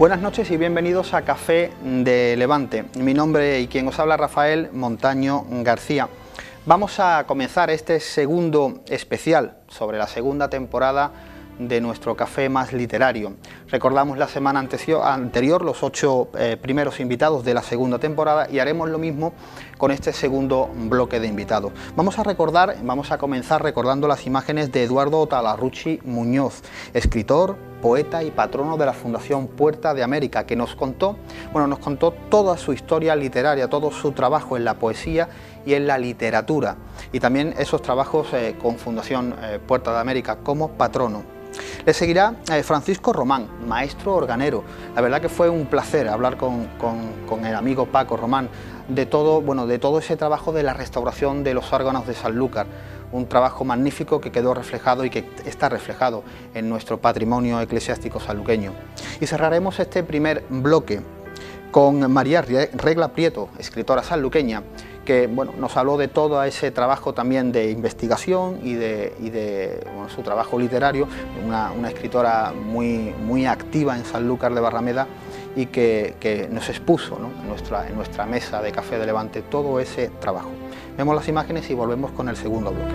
Buenas noches y bienvenidos a Café de Levante. Mi nombre y quien os habla, Rafael Montaño García. Vamos a comenzar este segundo especial sobre la segunda temporada de nuestro café más literario. Recordamos la semana anterior los 8 primeros invitados de la segunda temporada y haremos lo mismo con este segundo bloque de invitados. Vamos a comenzar recordando las imágenes de Eduardo Talarruchi Muñoz, escritor, poeta y patrono de la Fundación Puerta de América, que nos contó toda su historia literaria, todo su trabajo en la poesía y en la literatura, y también esos trabajos con Fundación Puerta de América como patrono. Le seguirá Francisco Román, maestro organero. La verdad que fue un placer hablar con el amigo Paco Román de todo ese trabajo de la restauración de los órganos de Sanlúcar, un trabajo magnífico que quedó reflejado y que está reflejado en nuestro patrimonio eclesiástico sanluqueño. Y cerraremos este primer bloque con María Regla Prieto, escritora sanluqueña, que nos habló de todo ese trabajo también de investigación y de su trabajo literario, una escritora muy activa en Sanlúcar de Barrameda y que nos expuso, ¿no?, en nuestra mesa de Café de Levante todo ese trabajo. Vemos las imágenes y volvemos con el segundo bloque.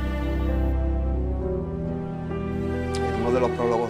Uno de los prólogos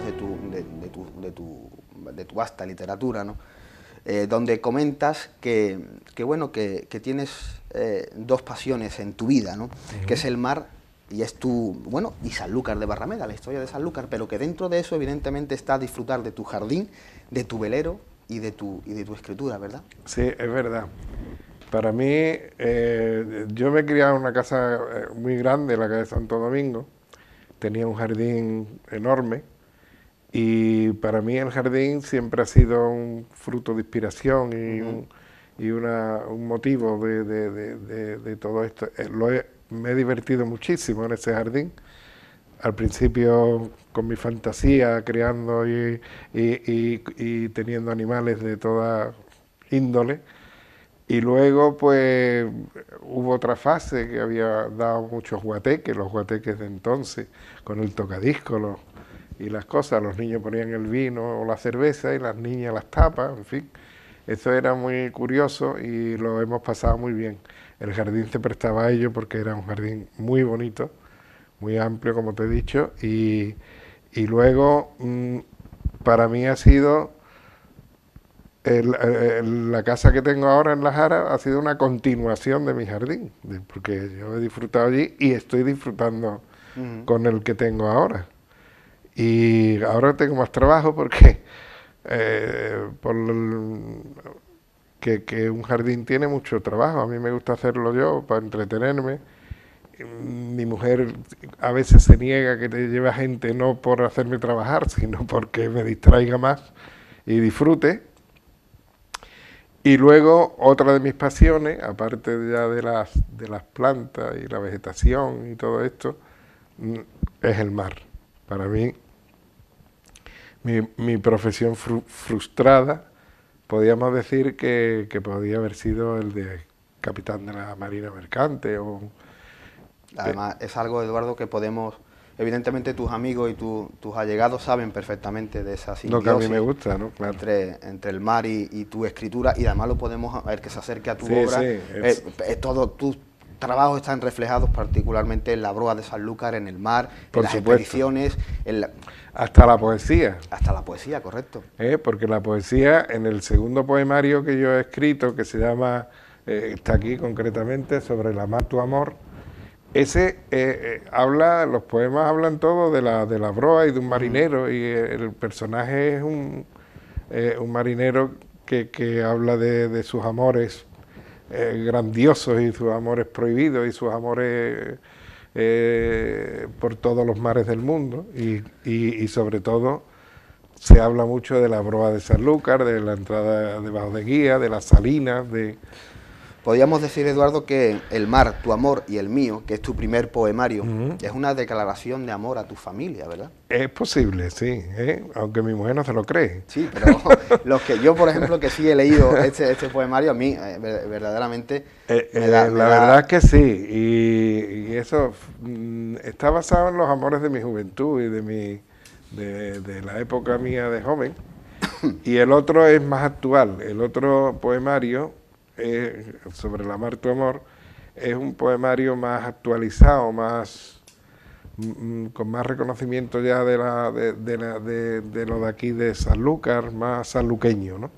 de tu vasta literatura, ¿no?, donde comentas que tienes dos pasiones en tu vida, ¿no?, que es el mar y y Sanlúcar de Barrameda, la historia de Sanlúcar, pero que dentro de eso evidentemente está disfrutar de tu jardín, de tu velero y de tu escritura, ¿verdad? Sí, es verdad. Para mí, yo me he criado en una casa muy grande, la calle de Santo Domingo, tenía un jardín enorme, y para mí el jardín siempre ha sido un fruto de inspiración y un motivo de todo esto. Me he divertido muchísimo en ese jardín. Al principio con mi fantasía, creando y teniendo animales de toda índole. Y luego pues hubo otra fase que había dado muchos guateques, los guateques de entonces, con el tocadiscos y las cosas. Los niños ponían el vino o la cerveza y las niñas las tapas, en fin. Eso era muy curioso y lo hemos pasado muy bien. El jardín se prestaba a ello porque era un jardín muy bonito, muy amplio, como te he dicho, y luego para mí ha sido la casa que tengo ahora en La Jara ha sido una continuación de mi jardín, porque yo he disfrutado allí y estoy disfrutando con el que tengo ahora. Y ahora tengo más trabajo porque que un jardín tiene mucho trabajo. A mí me gusta hacerlo yo para entretenerme. Mi mujer a veces se niega que te lleve a gente no por hacerme trabajar, sino porque me distraiga más y disfrute. Y luego otra de mis pasiones, aparte ya de las plantas y la vegetación y todo esto, es el mar. Para mí, mi profesión frustrada, podríamos decir que podía haber sido el de capitán de la Marina Mercante. Además, es algo, Eduardo, que podemos... Evidentemente tus amigos y tus allegados saben perfectamente de esa simbiosis. Lo que a mí me gusta, ¿no? Claro. Entre el mar y tu escritura, y además lo podemos ver que se acerque a tu obra. Sí, todos tus trabajos están reflejados particularmente en la broa de Sanlúcar, en el mar, en las expediciones. Hasta la poesía. Hasta la poesía, correcto. Porque la poesía, en el segundo poemario que yo he escrito, que se llama, está aquí concretamente, sobre la mar, tu amor, ese los poemas hablan todos de la broa y de un marinero, y el personaje es un marinero que habla de sus amores grandiosos y sus amores prohibidos y sus amores por todos los mares del mundo, y sobre todo se habla mucho de la broa de Sanlúcar, de la entrada debajo de Guía, de las salinas, Podríamos decir, Eduardo, que El mar, tu amor y el mío, que es tu primer poemario, es una declaración de amor a tu familia, ¿verdad? Es posible, sí, aunque mi mujer no se lo cree. Sí, pero los que yo, por ejemplo, que sí he leído este poemario, a mí verdaderamente la verdad es que sí, y eso está basado en los amores de mi juventud y de la época mía de joven, Y el otro es más actual. El otro poemario, sobre la mar tu amor, es un poemario más actualizado, más con más reconocimiento ya de lo de aquí de Sanlúcar, más sanluqueño, ¿no?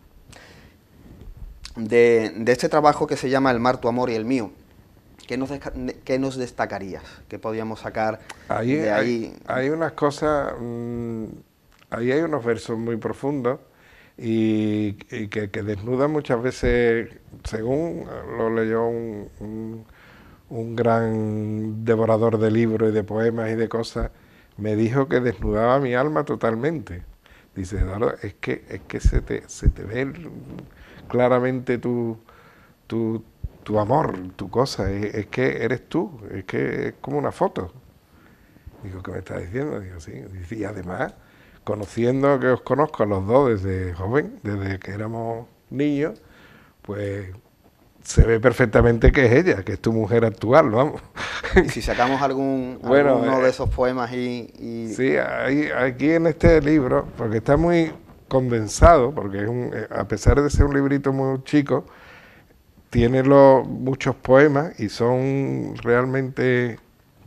De este trabajo que se llama El mar, tu amor y el mío, ¿qué nos destacarías? ¿Qué podríamos sacar de ahí? Hay unas cosas, ahí hay unos versos muy profundos y que desnudan muchas veces, según lo leyó un gran devorador de libros y de poemas y de cosas, me dijo que desnudaba mi alma totalmente. Dice, Eduardo, es que se te ve claramente tu amor, tu cosa, es que eres tú, es que es como una foto. Digo, ¿qué me estás diciendo? Digo, sí. Dice, y además, conociendo que os conozco a los dos desde joven, desde que éramos niños, pues se ve perfectamente que es ella, que es tu mujer actual, vamos. Y si sacamos alguno de esos poemas y... Sí, aquí en este libro, porque está muy condensado, porque a pesar de ser un librito muy chico, tiene muchos poemas y son realmente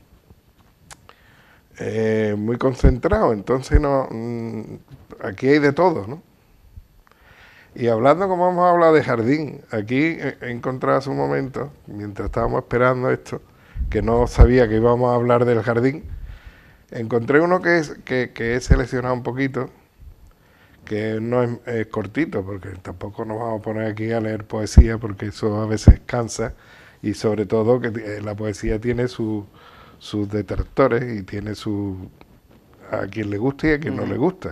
muy concentrados, entonces aquí hay de todo, ¿no? Y hablando como hemos hablado de jardín, aquí he encontrado hace un momento, mientras estábamos esperando esto, que no sabía que íbamos a hablar del jardín, encontré uno que he seleccionado un poquito, que no es cortito, porque tampoco nos vamos a poner aquí a leer poesía, porque eso a veces cansa, y sobre todo que la poesía tiene sus detractores y tiene a quien le gusta y a quien no le gusta.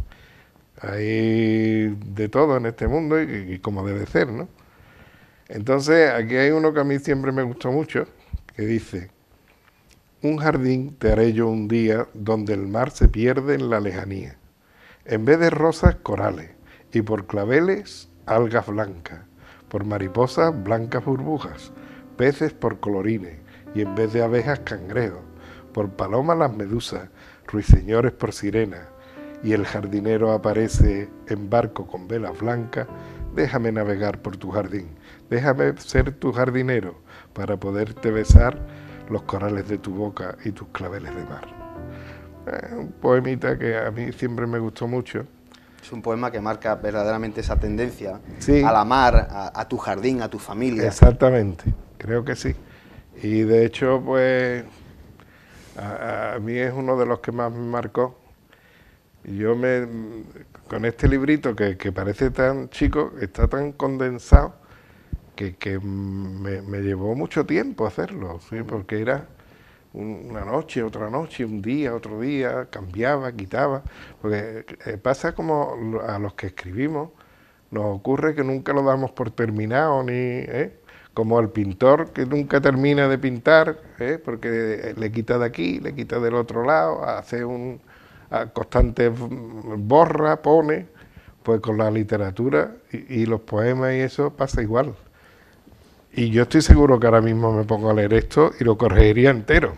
Hay de todo en este mundo y como debe ser, ¿no? Entonces, aquí hay uno que a mí siempre me gustó mucho, que dice: un jardín te haré yo un día donde el mar se pierde en la lejanía. En vez de rosas, corales, y por claveles, algas blancas, por mariposas, blancas burbujas, peces por colorines, y en vez de abejas, cangrejos, por palomas las medusas, ruiseñores por sirenas, y el jardinero aparece en barco con velas blancas. Déjame navegar por tu jardín, déjame ser tu jardinero, para poderte besar los corales de tu boca y tus claveles de mar. Un poemita que a mí siempre me gustó mucho. Es un poema que marca verdaderamente esa tendencia, sí, a la mar, a tu jardín, a tu familia. Exactamente, creo que sí. Y de hecho, pues, a mí es uno de los que más me marcó. Yo con este librito que parece tan chico, está tan condensado, que me llevó mucho tiempo hacerlo, ¿sí? Porque era una noche, otra noche, un día, otro día, cambiaba, quitaba, porque pasa como a los que escribimos, nos ocurre que nunca lo damos por terminado, como al pintor que nunca termina de pintar, porque le quita de aquí, le quita del otro lado, hace constante borra, pone. Pues con la literatura y los poemas y eso pasa igual. Y yo estoy seguro que ahora mismo me pongo a leer esto y lo corregiría entero.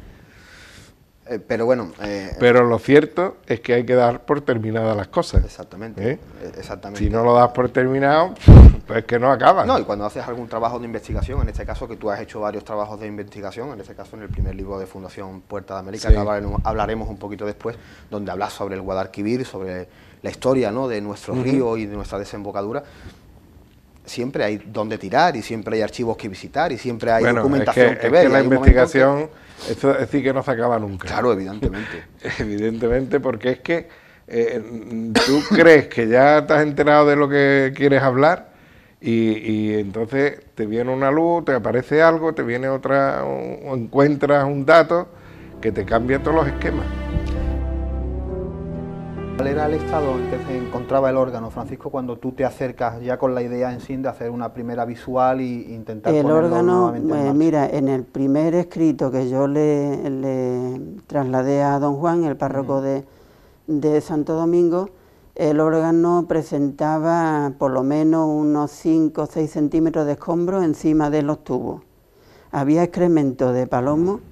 Pero bueno... pero lo cierto es que hay que dar por terminadas las cosas. Exactamente. Exactamente. Si no lo das por terminado, pues que no acaba. No, y cuando haces algún trabajo de investigación, en este caso que tú has hecho varios trabajos de investigación, en este caso en el primer libro de Fundación Puerta de América, sí, que hablaremos un poquito después, donde hablas sobre el Guadalquivir, sobre la historia, ¿no?, de nuestro río y de nuestra desembocadura. Siempre hay donde tirar y siempre hay archivos que visitar y siempre hay documentación que ver. Es que la investigación, eso es decir, que no se acaba nunca. Claro, evidentemente. Evidentemente, porque es que tú crees que ya te has enterado de lo que quieres hablar y entonces te viene una luz, te aparece algo, te viene otra, o encuentras un dato que te cambia todos los esquemas. ¿Cuál era el estado en que se encontraba el órgano, Francisco, cuando tú te acercas ya con la idea en sí de hacer una primera visual e intentar ponerlo nuevamente en marcha? Mira, en el primer escrito que yo le trasladé a don Juan, el párroco de Santo Domingo, el órgano presentaba por lo menos unos 5 o 6 centímetros de escombro encima de los tubos. Había excremento de palomo.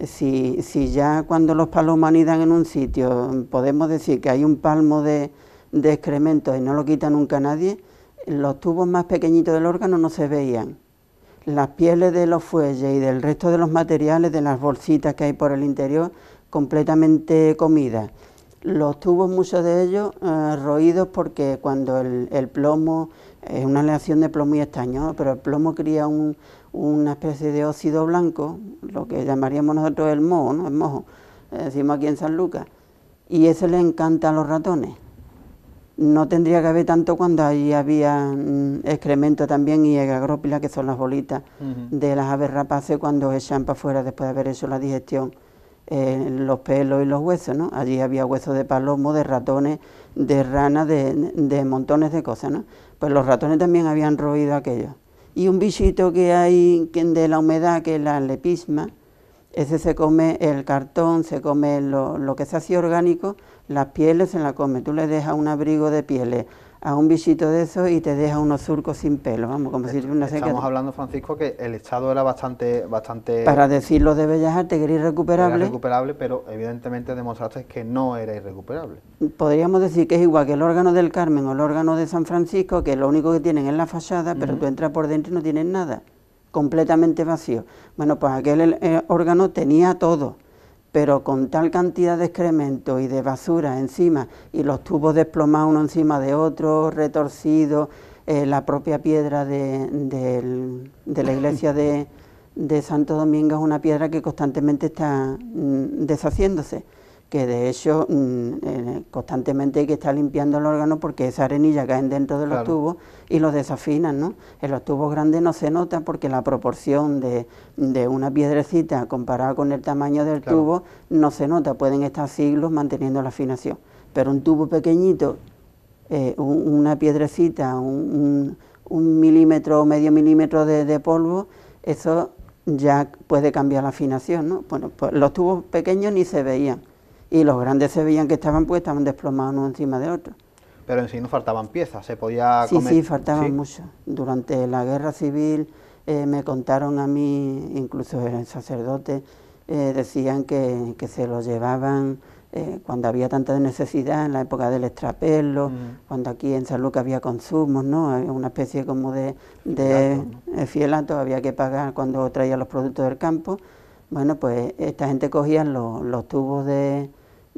Si ya cuando los palomos anidan en un sitio podemos decir que hay un palmo de de excremento y no lo quita nunca nadie, los tubos más pequeñitos del órgano no se veían. Las pieles de los fuelles y del resto de los materiales, de las bolsitas que hay por el interior, completamente comidas. Los tubos, muchos de ellos, roídos porque cuando el plomo, es una aleación de plomo y estaño, ¿no? Pero el plomo cría una especie de óxido blanco, lo que llamaríamos nosotros el moho, ¿no? El mojo, decimos aquí en San Lucas, y ese le encanta a los ratones. No tendría que haber tanto cuando allí había excremento también y egagrópila, que son las bolitas de las aves rapaces cuando echan para afuera después de haber hecho la digestión los pelos y los huesos, ¿no? Allí había huesos de palomo, de ratones, de ranas, de montones de cosas, ¿no? Pues los ratones también habían roído aquello. Y un bichito que hay de la humedad, que es la lepisma, ese se come el cartón, se come lo que se hace orgánico, las pieles se las come. Tú le dejas un abrigo de pieles a un bichito de esos y te deja unos surcos sin pelo, vamos, como si una seca. Estamos hablando, Francisco, que el estado era bastante... Para decirlo de Bellas Artes, que era irrecuperable. Era recuperable, pero evidentemente demostraste que no era irrecuperable. Podríamos decir que es igual que el órgano del Carmen o el órgano de San Francisco, que lo único que tienen es la fachada, pero tú entras por dentro y no tienes nada, completamente vacío. Bueno, pues aquel órgano tenía todo, pero con tal cantidad de excremento y de basura encima, y los tubos desplomados uno encima de otro, retorcidos, la propia piedra de la iglesia de Santo Domingo es una piedra que constantemente está deshaciéndose, que de hecho constantemente hay que estar limpiando el órgano porque esa arenilla cae dentro de los tubos y los desafinan, ¿no? En los tubos grandes no se nota porque la proporción de una piedrecita comparada con el tamaño del tubo no se nota, pueden estar siglos manteniendo la afinación, pero un tubo pequeñito, una piedrecita, un milímetro o medio milímetro de polvo, eso ya puede cambiar la afinación, ¿no? Bueno, pues los tubos pequeños ni se veían, y los grandes se veían que estaban desplomados uno encima de otro. Pero en sí no faltaban piezas, se podía comer. Sí, faltaban mucho. Durante la guerra civil me contaron a mí, incluso el sacerdote, decían que se lo llevaban cuando había tanta necesidad, en la época del extrapelo, cuando aquí en San Lucas había consumos, ¿no? Había una especie como de fielato, había que pagar cuando traían los productos del campo. Bueno, pues esta gente cogía los tubos de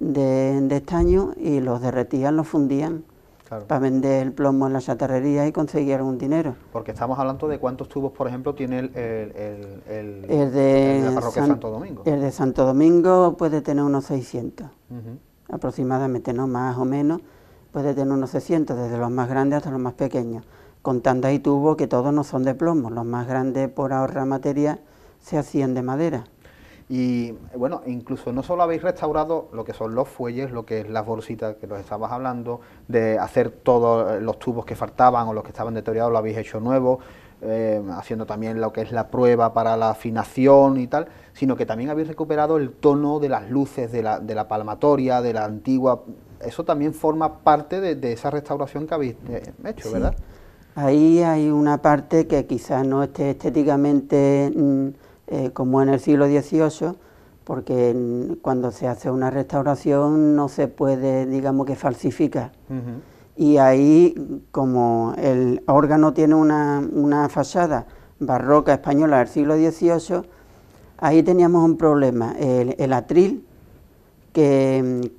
estaño y los derretían, los fundían para vender el plomo en la chatarrería y conseguir un dinero. Porque estamos hablando de cuántos tubos, por ejemplo, tiene el de la parroquia de Santo Domingo. El de Santo Domingo puede tener unos 600, aproximadamente, no más o menos, puede tener unos 600, desde los más grandes hasta los más pequeños, contando ahí tubos que todos no son de plomo, los más grandes por ahorrar materia se hacían de madera. Y bueno, incluso no solo habéis restaurado lo que son los fuelles, lo que es las bolsitas que nos estabas hablando, de hacer todos los tubos que faltaban o los que estaban deteriorados, lo habéis hecho nuevo, haciendo también lo que es la prueba para la afinación y tal, sino que también habéis recuperado el tono de las luces de la palmatoria, de la antigua. Eso también forma parte de esa restauración que habéis hecho, ¿verdad? Ahí hay una parte que quizás no esté estéticamente como en el siglo XVIII, porque cuando se hace una restauración no se puede, digamos, que falsificar. Y ahí, como el órgano tiene una fachada barroca española del siglo XVIII, ahí teníamos un problema. El atril que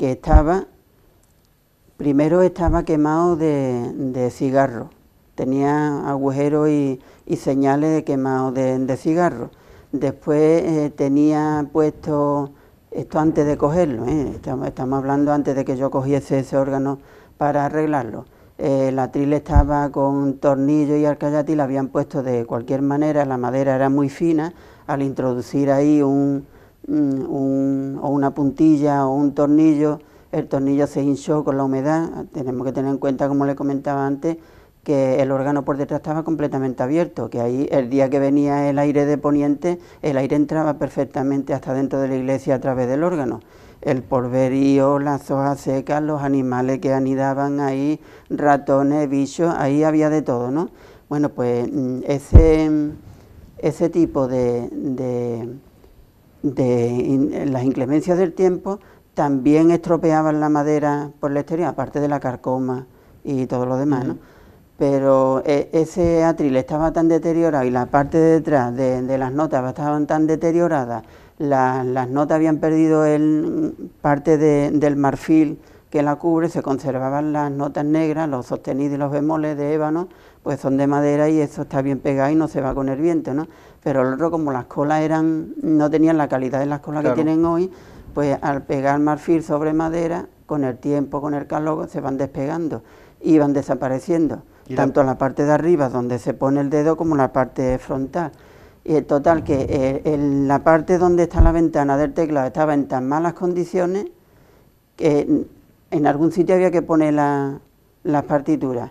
primero estaba quemado de cigarro, tenía agujeros y señales de quemado de cigarro. Después tenía puesto, esto antes de cogerlo, estamos hablando antes de que yo cogiese ese órgano para arreglarlo. El atril estaba con tornillo y alcayate y la habían puesto de cualquier manera, la madera era muy fina, al introducir ahí o una puntilla o un tornillo, el tornillo se hinchó con la humedad. Tenemos que tener en cuenta, como le comentaba antes, que el órgano por detrás estaba completamente abierto, que ahí el día que venía el aire de poniente, el aire entraba perfectamente hasta dentro de la iglesia a través del órgano. El polverío, las hojas secas, los animales que anidaban ahí, ratones, bichos, ahí había de todo, ¿no? Bueno, pues ese tipo de las inclemencias del tiempo también estropeaban la madera por el exterior, aparte de la carcoma y todo lo demás, ¿no? Pero ese atril estaba tan deteriorado y la parte de detrás de las notas estaban tan deterioradas, las notas habían perdido parte del marfil que la cubre, se conservaban las notas negras, los sostenidos y los bemoles de ébano, pues son de madera y eso está bien pegado y no se va con el viento, ¿no? Pero el otro, como las colas no tenían la calidad de las colas que tienen hoy, pues al pegar marfil sobre madera, con el tiempo, con el calor, se van despegando y van desapareciendo, tanto la parte de arriba donde se pone el dedo como la parte frontal. Y total que en la parte donde está la ventana del teclado estaba en tan malas condiciones que en algún sitio había que poner las partituras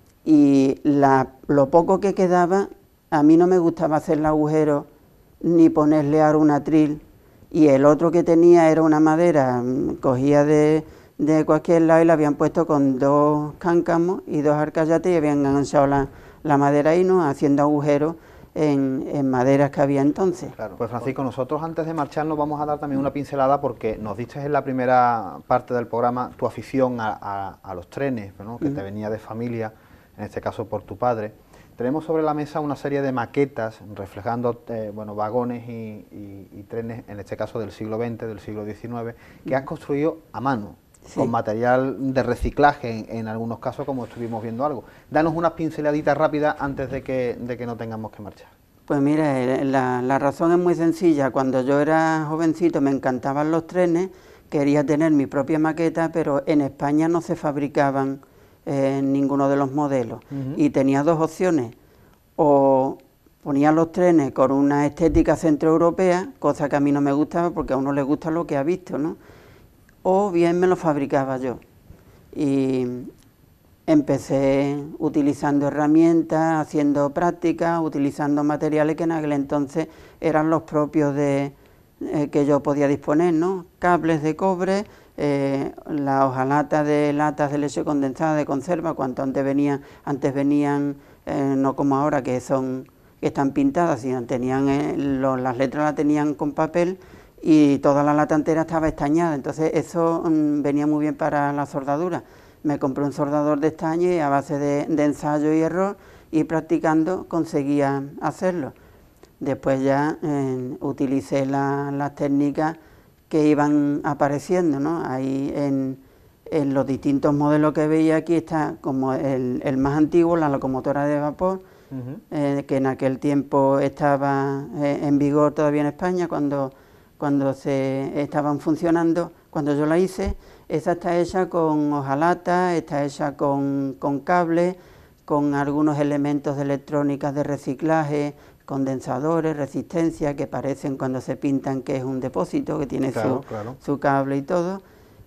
y lo poco que quedaba, a mí no me gustaba hacerle agujeros ni ponerle aro un atril, y el otro que tenía era una madera, cogía de cualquier lado y la habían puesto con 2 cáncamos y 2 arcayates y habían enganchado la madera ahí, ¿no?, haciendo agujeros en maderas que había entonces. Claro. Pues Francisco, nosotros antes de marcharnos vamos a dar también una pincelada porque nos diste en la primera parte del programa tu afición a los trenes, ¿no?, que te venía de familia, en este caso por tu padre. Tenemos sobre la mesa una serie de maquetas reflejando bueno, vagones y trenes, en este caso del siglo XX, del siglo XIX, que has construido a mano, con material de reciclaje en algunos casos, como estuvimos viendo algo. Danos unas pinceladitas rápidas antes de que no tengamos que marchar. Pues mira, la razón es muy sencilla. Cuando yo era jovencito me encantaban los trenes, quería tener mi propia maqueta, pero en España no se fabricaban ninguno de los modelos. Y tenía 2 opciones: o ponía los trenes con una estética centroeuropea, cosa que a mí no me gustaba porque a uno le gusta lo que ha visto, ¿no?, o bien me lo fabricaba yo. Y empecé utilizando herramientas, haciendo prácticas, utilizando materiales que en aquel entonces eran los propios que yo podía disponer, ¿no?, cables de cobre, la hojalata de latas de leche condensada de conserva, cuanto antes venían, no como ahora que están pintadas, sino tenían las letras las tenían con papel y toda la lata entera estaba estañada, entonces eso venía muy bien para la soldadura. Me compré un soldador de estaño y a base de ensayo y error y practicando conseguía hacerlo. Después ya utilicé las técnicas que iban apareciendo, ¿no? Ahí en los distintos modelos que veía aquí está como el más antiguo, la locomotora de vapor, que en aquel tiempo estaba en vigor todavía en España cuando se estaban funcionando, cuando yo la hice. Esa está hecha con hojalata, está hecha con cable, con algunos elementos de electrónica de reciclaje, condensadores, resistencia, que parecen cuando se pintan que es un depósito, que tiene su cable y todo.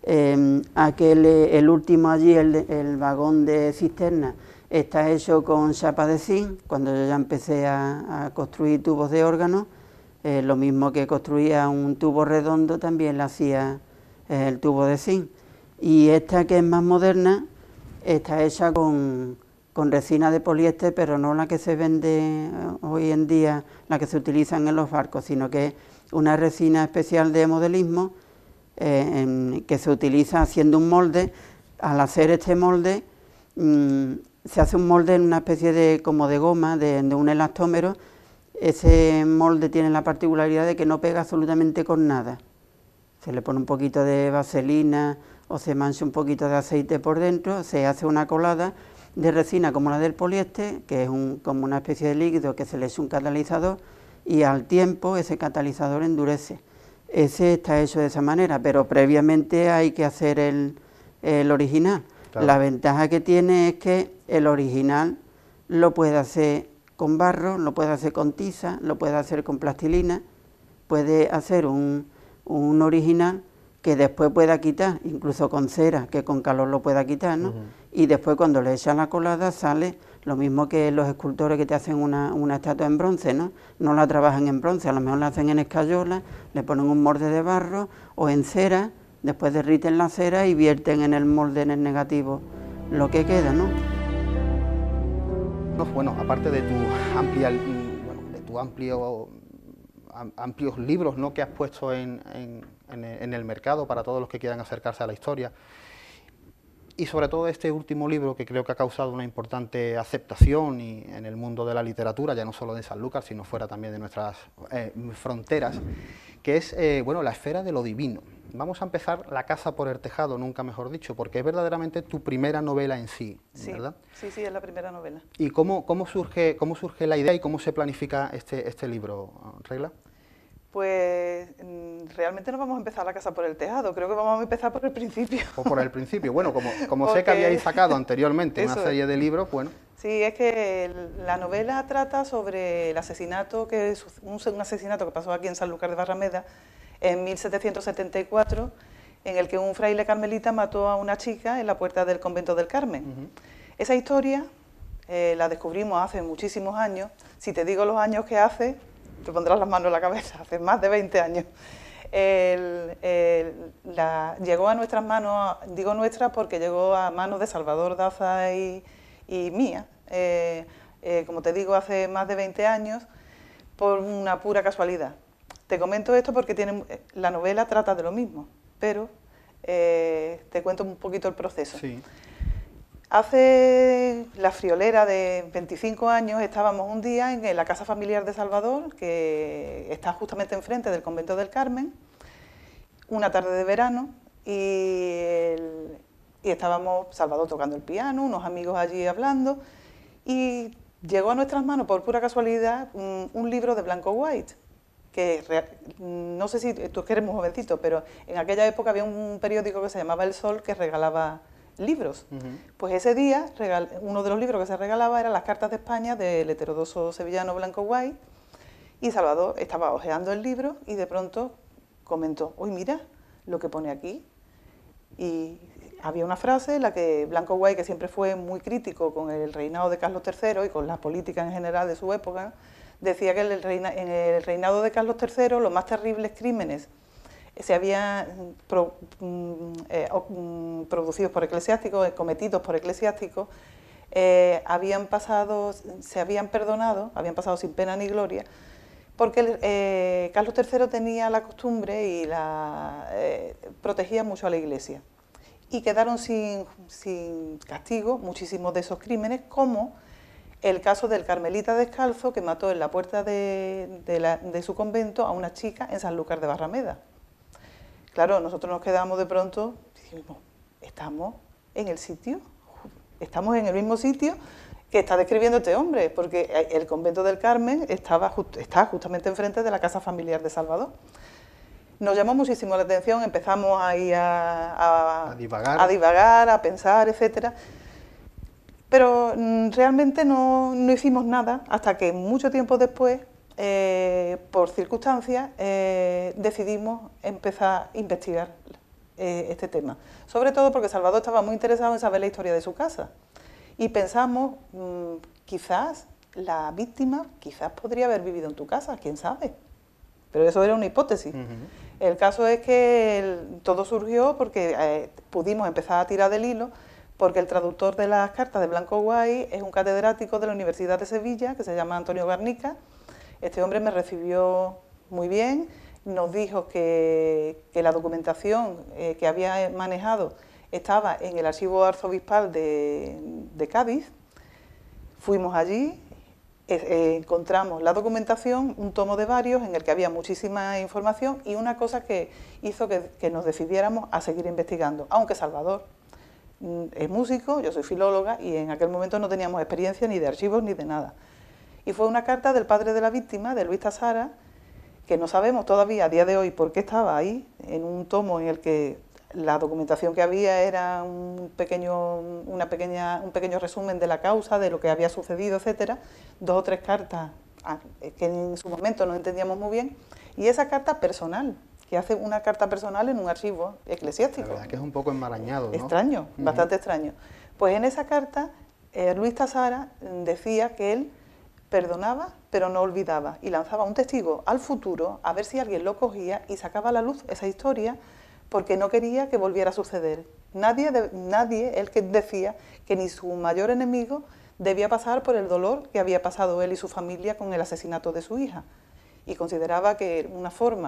El último allí, el vagón de cisterna, está hecho con chapa de zinc, cuando yo ya empecé a construir tubos de órgano. Lo mismo que construía un tubo redondo, también le hacía el tubo de zinc. Y esta, que es más moderna, está hecha con resina de poliéster, pero no la que se vende hoy en día, la que se utilizan en los barcos, sino que es una resina especial de modelismo que se utiliza haciendo un molde. Al hacer este molde, se hace un molde en una especie como de goma, de un elastómero. Ese molde tiene la particularidad de que no pega absolutamente con nada. Se le pone un poquito de vaselina o se mancha un poquito de aceite por dentro, se hace una colada de resina como la del poliéster, que es como una especie de líquido que se le echa un catalizador y al tiempo ese catalizador endurece. Ese está hecho de esa manera, pero previamente hay que hacer el original. Claro. La ventaja que tiene es que el original lo puede hacer con barro, lo puede hacer con tiza, lo puede hacer con plastilina, puede hacer un original que después pueda quitar, incluso con cera, que con calor lo pueda quitar, ¿no? Y después cuando le echan la colada sale lo mismo que los escultores que te hacen una estatua en bronce, ¿no? No la trabajan en bronce, a lo mejor la hacen en escayola, le ponen un molde de barro o en cera, después derriten la cera y vierten en el molde, en el negativo, lo que queda, ¿no? Bueno, aparte de amplios libros, ¿no?, que has puesto en en el mercado para todos los que quieran acercarse a la historia. Y sobre todo este último libro, que creo que ha causado una importante aceptación en el mundo de la literatura, ya no solo de Sanlúcar, sino fuera también de nuestras fronteras, que es bueno, La esfera de lo divino. Vamos a empezar La casa por el tejado, nunca mejor dicho, porque es verdaderamente tu primera novela en sí, ¿verdad? Sí, sí, es la primera novela. ¿Y cómo surge la idea y cómo se planifica este libro, Regla? Pues realmente no vamos a empezar La casa por el tejado, creo que vamos a empezar por el principio. O por el principio, bueno, como sé que habíais sacado anteriormente una serie de libros, bueno. Sí, es que la novela trata sobre el asesinato, un asesinato que pasó aquí en Sanlúcar de Barrameda en 1774, en el que un fraile carmelita mató a una chica en la puerta del convento del Carmen. Esa historia la descubrimos hace muchísimos años. Si te digo los años que hace, te pondrás las manos en la cabeza, hace más de 20 años. Llegó a nuestras manos, digo nuestras porque llegó a manos de Salvador Daza y mía, como te digo, hace más de 20 años, por una pura casualidad. Te comento esto porque la novela trata de lo mismo, pero te cuento un poquito el proceso. Sí. Hace la friolera de 25 años estábamos un día en la casa familiar de Salvador, que está justamente enfrente del convento del Carmen, una tarde de verano, y estábamos Salvador tocando el piano, unos amigos allí hablando, y llegó a nuestras manos por pura casualidad un libro de Blanco White, que no sé si tú eres muy jovencito, pero en aquella época había un periódico que se llamaba El Sol que regalaba libros. Pues ese día uno de los libros que se regalaba era Las cartas de España del heterodoxo sevillano Blanco White, y Salvador estaba hojeando el libro y de pronto comentó: uy, mira lo que pone aquí. Y había una frase en la que Blanco White, que siempre fue muy crítico con el reinado de Carlos III y con la política en general de su época, decía que en el reinado de Carlos III los más terribles crímenes se habían producidos por eclesiásticos, cometidos por eclesiásticos, se habían perdonado, habían pasado sin pena ni gloria, porque Carlos III tenía la costumbre y protegía mucho a la Iglesia. Y quedaron sin castigo muchísimos de esos crímenes, como el caso del carmelita descalzo que mató en la puerta de su convento a una chica en Sanlúcar de Barrameda. Claro, nosotros nos quedamos de pronto y dijimos: estamos en el sitio, estamos en el mismo sitio que está describiendo este hombre, porque el convento del Carmen está justamente enfrente de la casa familiar de Salvador. Nos llamó muchísimo la atención, empezamos ahí a divagar, a pensar, etcétera. Pero realmente no hicimos nada hasta que mucho tiempo después, por circunstancias, decidimos empezar a investigar este tema. Sobre todo porque Salvador estaba muy interesado en saber la historia de su casa. Y pensamos, quizás la víctima podría haber vivido en tu casa, quién sabe. Pero eso era una hipótesis. El caso es que todo surgió porque pudimos empezar a tirar del hilo, porque el traductor de las cartas de Blanco White es un catedrático de la Universidad de Sevilla, que se llama Antonio Garnica. Este hombre me recibió muy bien, nos dijo que la documentación que había manejado estaba en el archivo arzobispal de Cádiz. Fuimos allí, encontramos la documentación, un tomo de varios en el que había muchísima información, y una cosa que hizo que nos decidiéramos a seguir investigando, aunque Salvador es músico, yo soy filóloga, y en aquel momento no teníamos experiencia ni de archivos ni de nada. Y fue una carta del padre de la víctima, de Luis Tasara, que no sabemos todavía a día de hoy por qué estaba ahí, en un tomo en el que la documentación que había era un pequeño resumen de la causa, de lo que había sucedido, etcétera, 2 o 3 cartas que en su momento no entendíamos muy bien, y esa carta personal, que hace una carta personal en un archivo eclesiástico. La verdad que es un poco enmarañado, ¿no? Extraño, bastante extraño. Pues en esa carta, Luis Tasara decía que él perdonaba, pero no olvidaba, y lanzaba un testigo al futuro a ver si alguien lo cogía y sacaba a la luz esa historia, porque no quería que volviera a suceder. Nadie, él que decía que ni su mayor enemigo debía pasar por el dolor que había pasado él y su familia con el asesinato de su hija, y consideraba que una forma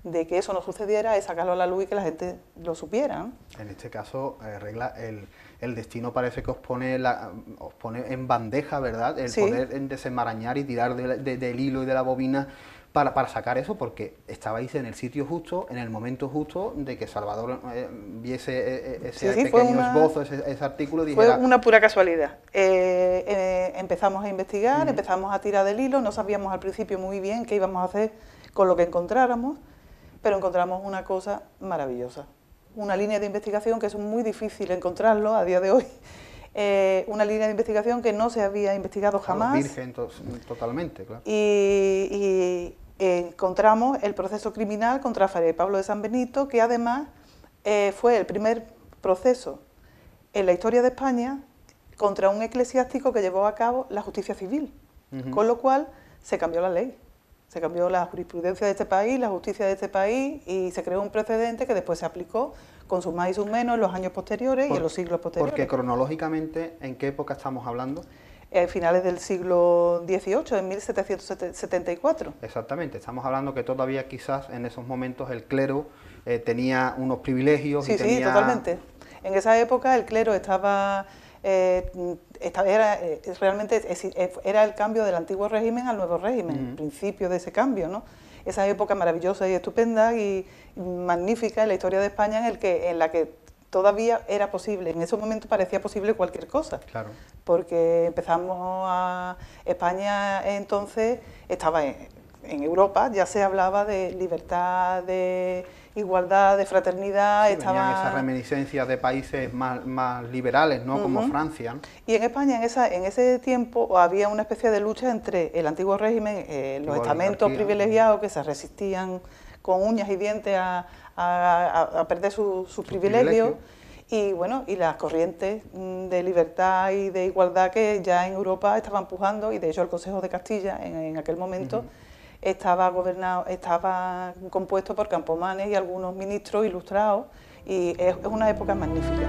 de que eso no sucediera es sacarlo a la luz y que la gente lo supiera, ¿no? En este caso, Regla, el destino parece que os pone en bandeja, ¿verdad? El poder desenmarañar y tirar del hilo y de la bobina para sacar eso, porque estabais en el sitio justo, en el momento justo de que Salvador viese ese pequeño esbozo, ese artículo y dijera... Fue una pura casualidad. Empezamos a investigar, empezamos a tirar del hilo, no sabíamos al principio muy bien qué íbamos a hacer con lo que encontráramos, pero encontramos una cosa maravillosa. Una línea de investigación que es muy difícil encontrarlo a día de hoy. Una línea de investigación que no se había investigado jamás. Virgen totalmente, claro. Y encontramos el proceso criminal contra Fray Pablo de San Benito, que además fue el primer proceso en la historia de España contra un eclesiástico que llevó a cabo la justicia civil, con lo cual se cambió la ley. Se cambió la jurisprudencia de este país, la justicia de este país, y se creó un precedente que después se aplicó con sus más y sus menos en los años posteriores y en los siglos posteriores. Porque cronológicamente, ¿en qué época estamos hablando? Finales del siglo XVIII, en 1774. Exactamente, estamos hablando que todavía quizás en esos momentos el clero tenía unos privilegios. Sí, sí, totalmente. En esa época el clero era el cambio del antiguo régimen al nuevo régimen, el principio de ese cambio, ¿no? Esa época maravillosa y estupenda y magnífica en la historia de España en la que todavía era posible, en ese momento parecía posible cualquier cosa. Claro. Porque España entonces estaba en Europa, ya se hablaba de libertad, de igualdad, de fraternidad. Sí, venían esas reminiscencias de países más liberales, ¿no? Como Francia, ¿no? Y en España en ese tiempo había una especie de lucha entre el antiguo régimen, los estamentos privilegiados que se resistían con uñas y dientes a perder sus privilegios, y bueno, y las corrientes de libertad y de igualdad que ya en Europa estaban pujando, y de hecho el Consejo de Castilla en aquel momento estaba compuesto por campomanes y algunos ministros ilustrados, y es una época magnífica.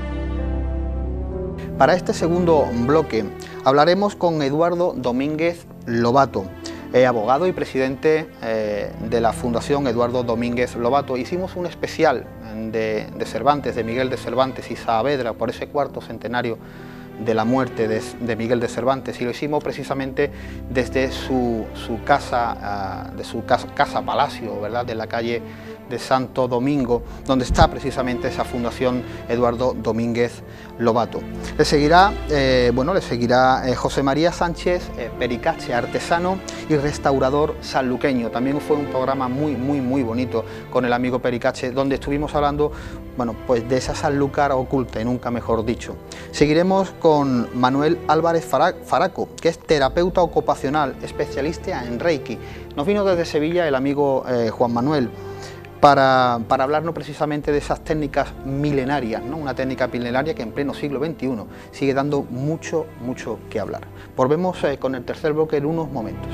Para este segundo bloque hablaremos con Eduardo Domínguez Lobato, abogado y presidente de la Fundación Eduardo Domínguez Lobato. Hicimos un especial de Cervantes, de Miguel de Cervantes y Saavedra, por ese cuarto centenario de la muerte de Miguel de Cervantes, y lo hicimos precisamente desde su casa palacio, ¿verdad?, de la calle de Santo Domingo, donde está precisamente esa Fundación Eduardo Domínguez Lobato. Le seguirá José María Sánchez Pericache, artesano y restaurador sanluqueño. También fue un programa muy bonito con el amigo Pericache, donde estuvimos hablando, bueno, pues de esa Sanlúcar oculta, y nunca mejor dicho. Seguiremos con Manuel Álvarez Faraco, que es terapeuta ocupacional, especialista en Reiki. Nos vino desde Sevilla el amigo Juan Manuel para hablarnos precisamente de esas técnicas milenarias, ¿no? Una técnica milenaria que en pleno siglo XXI sigue dando mucho que hablar. Volvemos con el tercer bloque en unos momentos.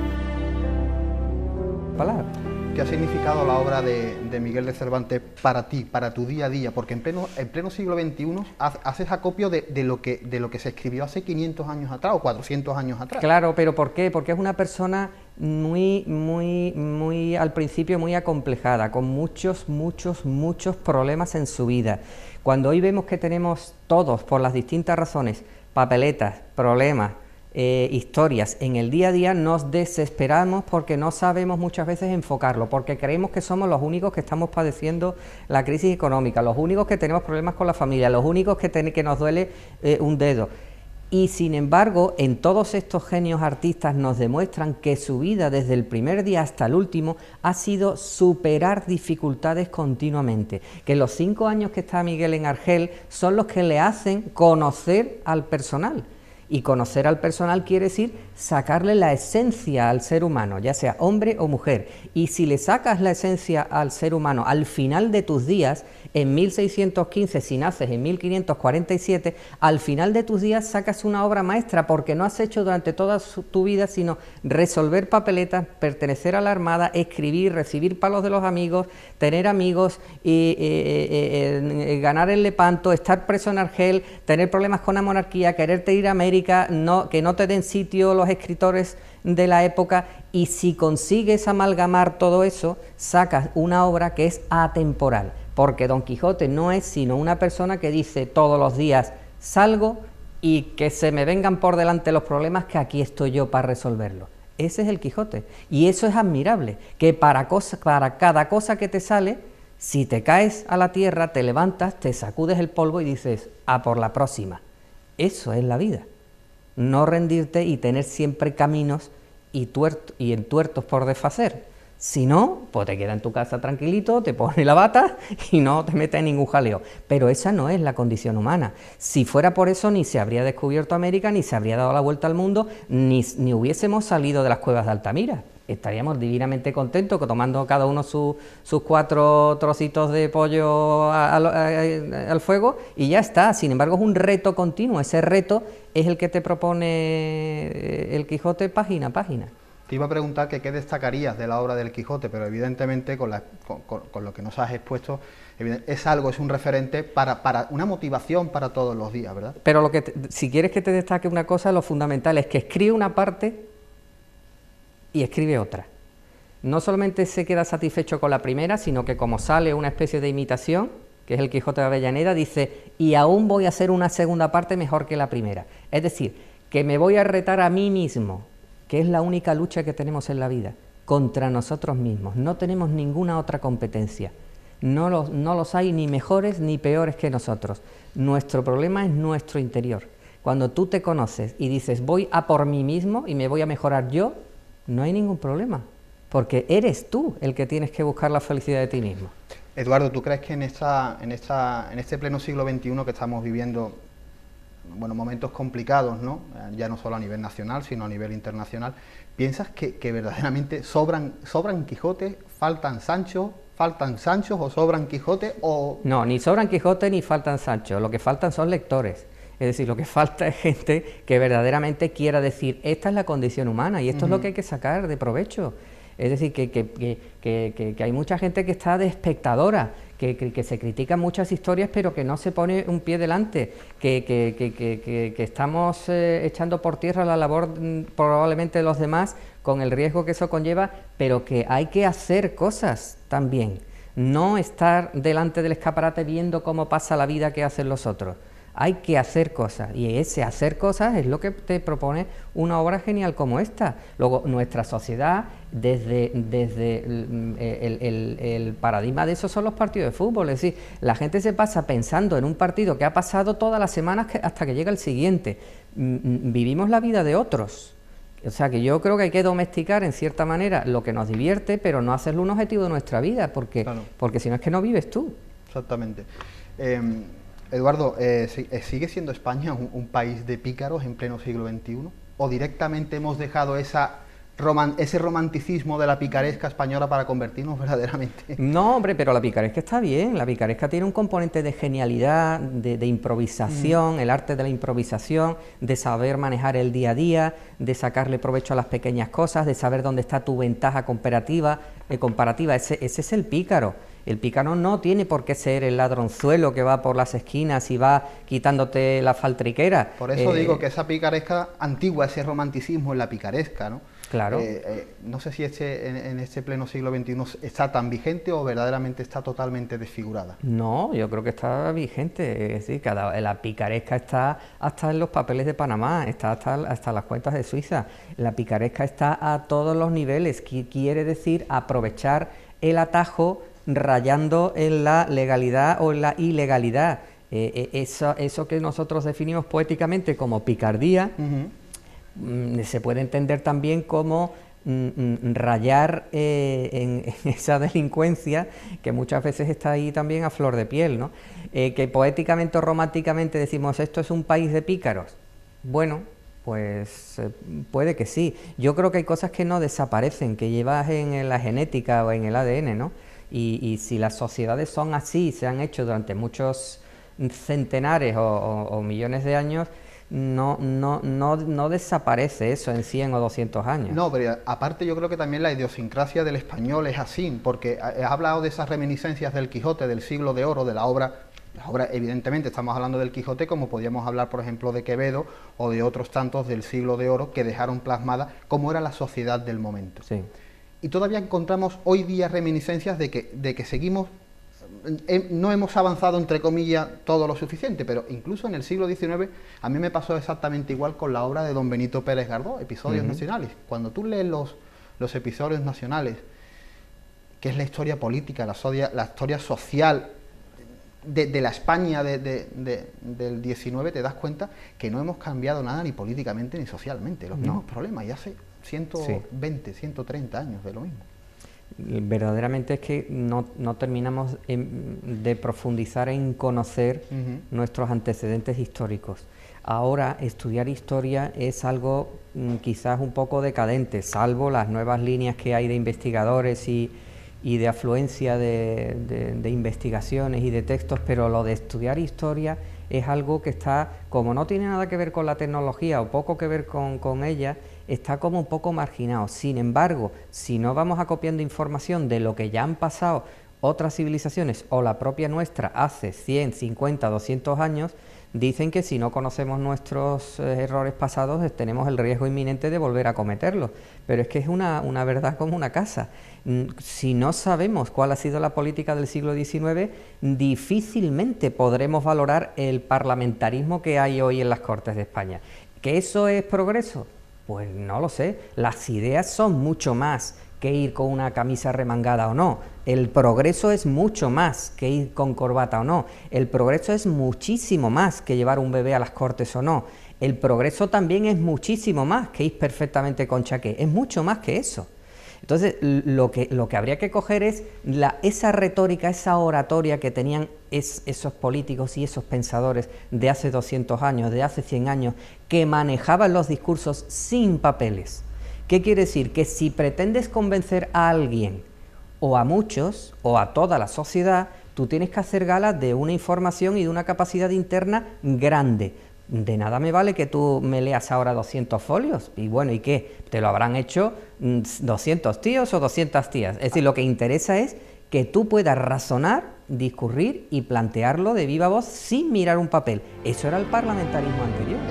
¿Qué ha significado la obra de Miguel de Cervantes para ti, para tu día a día? Porque en pleno siglo XXI haces acopio de lo que se escribió hace 500 años atrás o 400 años atrás. Claro, pero ¿por qué? Porque es una persona muy al principio muy acomplejada, con muchos problemas en su vida. Cuando hoy vemos que tenemos todos, por las distintas razones, papeletas, problemas, historias en el día a día, nos desesperamos porque no sabemos muchas veces enfocarlo, porque creemos que somos los únicos que estamos padeciendo la crisis económica, los únicos que tenemos problemas con la familia, los únicos que nos duele un dedo. Y sin embargo, en todos estos genios artistas nos demuestran que su vida desde el primer día hasta el último ha sido superar dificultades continuamente, que los 5 años que está Miguel en Argel son los que le hacen conocer al personal. Y conocer al personal quiere decir sacarle la esencia al ser humano, ya sea hombre o mujer. Y si le sacas la esencia al ser humano al final de tus días, en 1615, si naces en 1547, al final de tus días sacas una obra maestra, porque no has hecho durante toda tu vida sino resolver papeletas, pertenecer a la Armada, escribir, recibir palos de los amigos, tener amigos, ganar el Lepanto, estar preso en Argel, tener problemas con la monarquía, quererte ir a América, América, que no te den sitio los escritores de la época, y si consigues amalgamar todo eso, sacas una obra que es atemporal, porque Don Quijote no es sino una persona que dice todos los días salgo y que se me vengan por delante los problemas, que aquí estoy yo para resolverlos. Ese es el Quijote, y eso es admirable, que para cada cosa que te sale, si te caes a la tierra, te levantas, te sacudes el polvo y dices, a por la próxima. Eso es la vida, no rendirte y tener siempre caminos y entuertos por desfacer. Si no, pues te quedas en tu casa tranquilito, te pones la bata y no te metes en ningún jaleo. Pero esa no es la condición humana. Si fuera por eso, ni se habría descubierto América, ni se habría dado la vuelta al mundo, ni hubiésemos salido de las cuevas de Altamira. Estaríamos divinamente contentos, tomando cada uno sus 4 trocitos de pollo al fuego, y ya está. Sin embargo, es un reto continuo. Ese reto es el que te propone el Quijote página a página. Te iba a preguntar que qué destacarías de la obra del Quijote, pero evidentemente con lo que nos has expuesto, es un referente para una motivación para todos los días, ¿verdad? Pero si quieres que te destaque una cosa, lo fundamental es que escribe una parte y escribe otra. No solamente se queda satisfecho con la primera, sino que como sale una especie de imitación, que es el Quijote de Avellaneda, dice, y aún voy a hacer una segunda parte mejor que la primera. Es decir, que me voy a retar a mí mismo, que es la única lucha que tenemos en la vida, contra nosotros mismos. No tenemos ninguna otra competencia. No los hay ni mejores ni peores que nosotros. Nuestro problema es nuestro interior. Cuando tú te conoces y dices, voy a por mí mismo y me voy a mejorar yo, no hay ningún problema, porque eres tú el que tienes que buscar la felicidad de ti mismo. Eduardo, ¿tú crees que en este pleno siglo XXI que estamos viviendo, bueno, momentos complicados, ¿no? Ya no solo a nivel nacional, sino a nivel internacional, piensas que verdaderamente sobran Quijotes, faltan Sanchos o sobran Quijotes o...? No, ni sobran Quijote ni faltan Sancho, lo que faltan son lectores. Es decir, lo que falta es gente que verdaderamente quiera decir, esta es la condición humana y esto es lo que hay que sacar de provecho. Es decir, que hay mucha gente que está de espectadora, que se critican muchas historias, pero que no se pone un pie delante, que estamos echando por tierra la labor probablemente de los demás, con el riesgo que eso conlleva, pero que hay que hacer cosas también, no estar delante del escaparate viendo cómo pasa la vida que hacen los otros. Hay que hacer cosas, y ese hacer cosas es lo que te propone una obra genial como esta. Luego, nuestra sociedad, desde el paradigma de eso son los partidos de fútbol. Es decir, la gente se pasa pensando en un partido que ha pasado todas las semanas hasta que llega el siguiente. Vivimos la vida de otros. O sea, que yo creo que hay que domesticar en cierta manera lo que nos divierte, pero no hacerlo un objetivo de nuestra vida, porque si no es que no vives tú. Exactamente. Eduardo, ¿sigue siendo España un país de pícaros en pleno siglo XXI? ¿O directamente hemos dejado ese romanticismo de la picaresca española para convertirnos verdaderamente? No, hombre, pero la picaresca está bien. La picaresca tiene un componente de genialidad, de improvisación, el arte de la improvisación, de saber manejar el día a día, de sacarle provecho a las pequeñas cosas, de saber dónde está tu ventaja comparativa. Ese es el pícaro. El pícaro no tiene por qué ser el ladronzuelo que va por las esquinas y va quitándote la faltriquera. Por eso digo que esa picaresca antigua, ese romanticismo en la picaresca, ¿no? Claro. No sé si en este pleno siglo XXI está tan vigente o verdaderamente está totalmente desfigurada. No, yo creo que está vigente. Es decir, la picaresca está hasta en los papeles de Panamá, está hasta las cuentas de Suiza. La picaresca está a todos los niveles. Quiere decir aprovechar el atajo rayando en la legalidad o en la ilegalidad. Eso que nosotros definimos poéticamente como picardía, se puede entender también como rayar en esa delincuencia que muchas veces está ahí también a flor de piel, ¿no? Que poéticamente o románticamente decimos esto es un país de pícaros. Bueno, pues puede que sí. Yo creo que hay cosas que no desaparecen, que llevas en la genética o en el ADN, ¿no? Y si las sociedades son así, se han hecho durante muchos centenares o millones de años, no desaparece eso en 100 o 200 años. No, pero aparte yo creo que también la idiosincrasia del español es así, porque has hablado de esas reminiscencias del Quijote, del siglo de oro, de la obra Las obras, evidentemente, estamos hablando del Quijote, como podríamos hablar, por ejemplo, de Quevedo o de otros tantos del siglo de oro que dejaron plasmada cómo era la sociedad del momento. Sí. Y todavía encontramos hoy día reminiscencias de que seguimos, no hemos avanzado, entre comillas, todo lo suficiente, pero incluso en el siglo XIX a mí me pasó exactamente igual con la obra de don Benito Pérez Galdós, Episodios Nacionales. Cuando tú lees los episodios nacionales, que es la historia política, la historia social de la España del XIX, te das cuenta que no hemos cambiado nada ni políticamente ni socialmente, los mismos problemas, y hace 120, 130 años de lo mismo. Verdaderamente es que no terminamos de profundizar en conocer nuestros antecedentes históricos. Ahora estudiar historia es algo quizás un poco decadente, salvo las nuevas líneas que hay de investigadores y de afluencia de investigaciones y de textos, pero lo de estudiar historia es algo que está, como no tiene nada que ver con la tecnología o poco que ver con ella, está como un poco marginado. Sin embargo, si no vamos acopiando información de lo que ya han pasado otras civilizaciones o la propia nuestra hace 100, 50, 200 años, dicen que si no conocemos nuestros errores pasados tenemos el riesgo inminente de volver a cometerlos, pero es que es una verdad como una casa. Si no sabemos cuál ha sido la política del siglo XIX, difícilmente podremos valorar el parlamentarismo que hay hoy en las Cortes de España. ¿Que eso es progreso? Pues no lo sé. Las ideas son mucho más que ir con una camisa remangada o no. El progreso es mucho más que ir con corbata o no. El progreso es muchísimo más que llevar un bebé a las Cortes o no. El progreso también es muchísimo más que ir perfectamente con chaqué. Es mucho más que eso. Entonces, lo que habría que coger es esa retórica, esa oratoria que tenían esos políticos y esos pensadores de hace 200 años, de hace 100 años, que manejaban los discursos sin papeles. ¿Qué quiere decir? Que si pretendes convencer a alguien, o a muchos, o a toda la sociedad, tú tienes que hacer gala de una información y de una capacidad interna grande. De nada me vale que tú me leas ahora 200 folios, y bueno, ¿y qué? Te lo habrán hecho 200 tíos o 200 tías. Es decir, lo que interesa es que tú puedas razonar, discurrir y plantearlo de viva voz sin mirar un papel. Eso era el parlamentarismo anterior.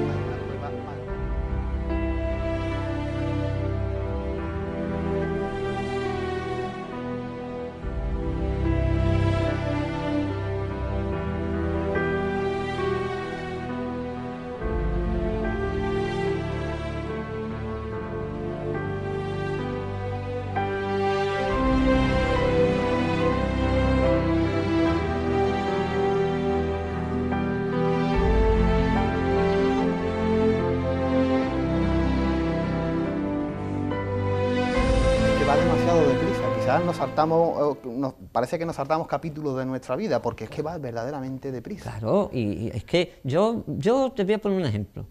Parece que nos saltamos capítulos de nuestra vida, porque es que va verdaderamente deprisa. Claro, y es que yo te voy a poner un ejemplo.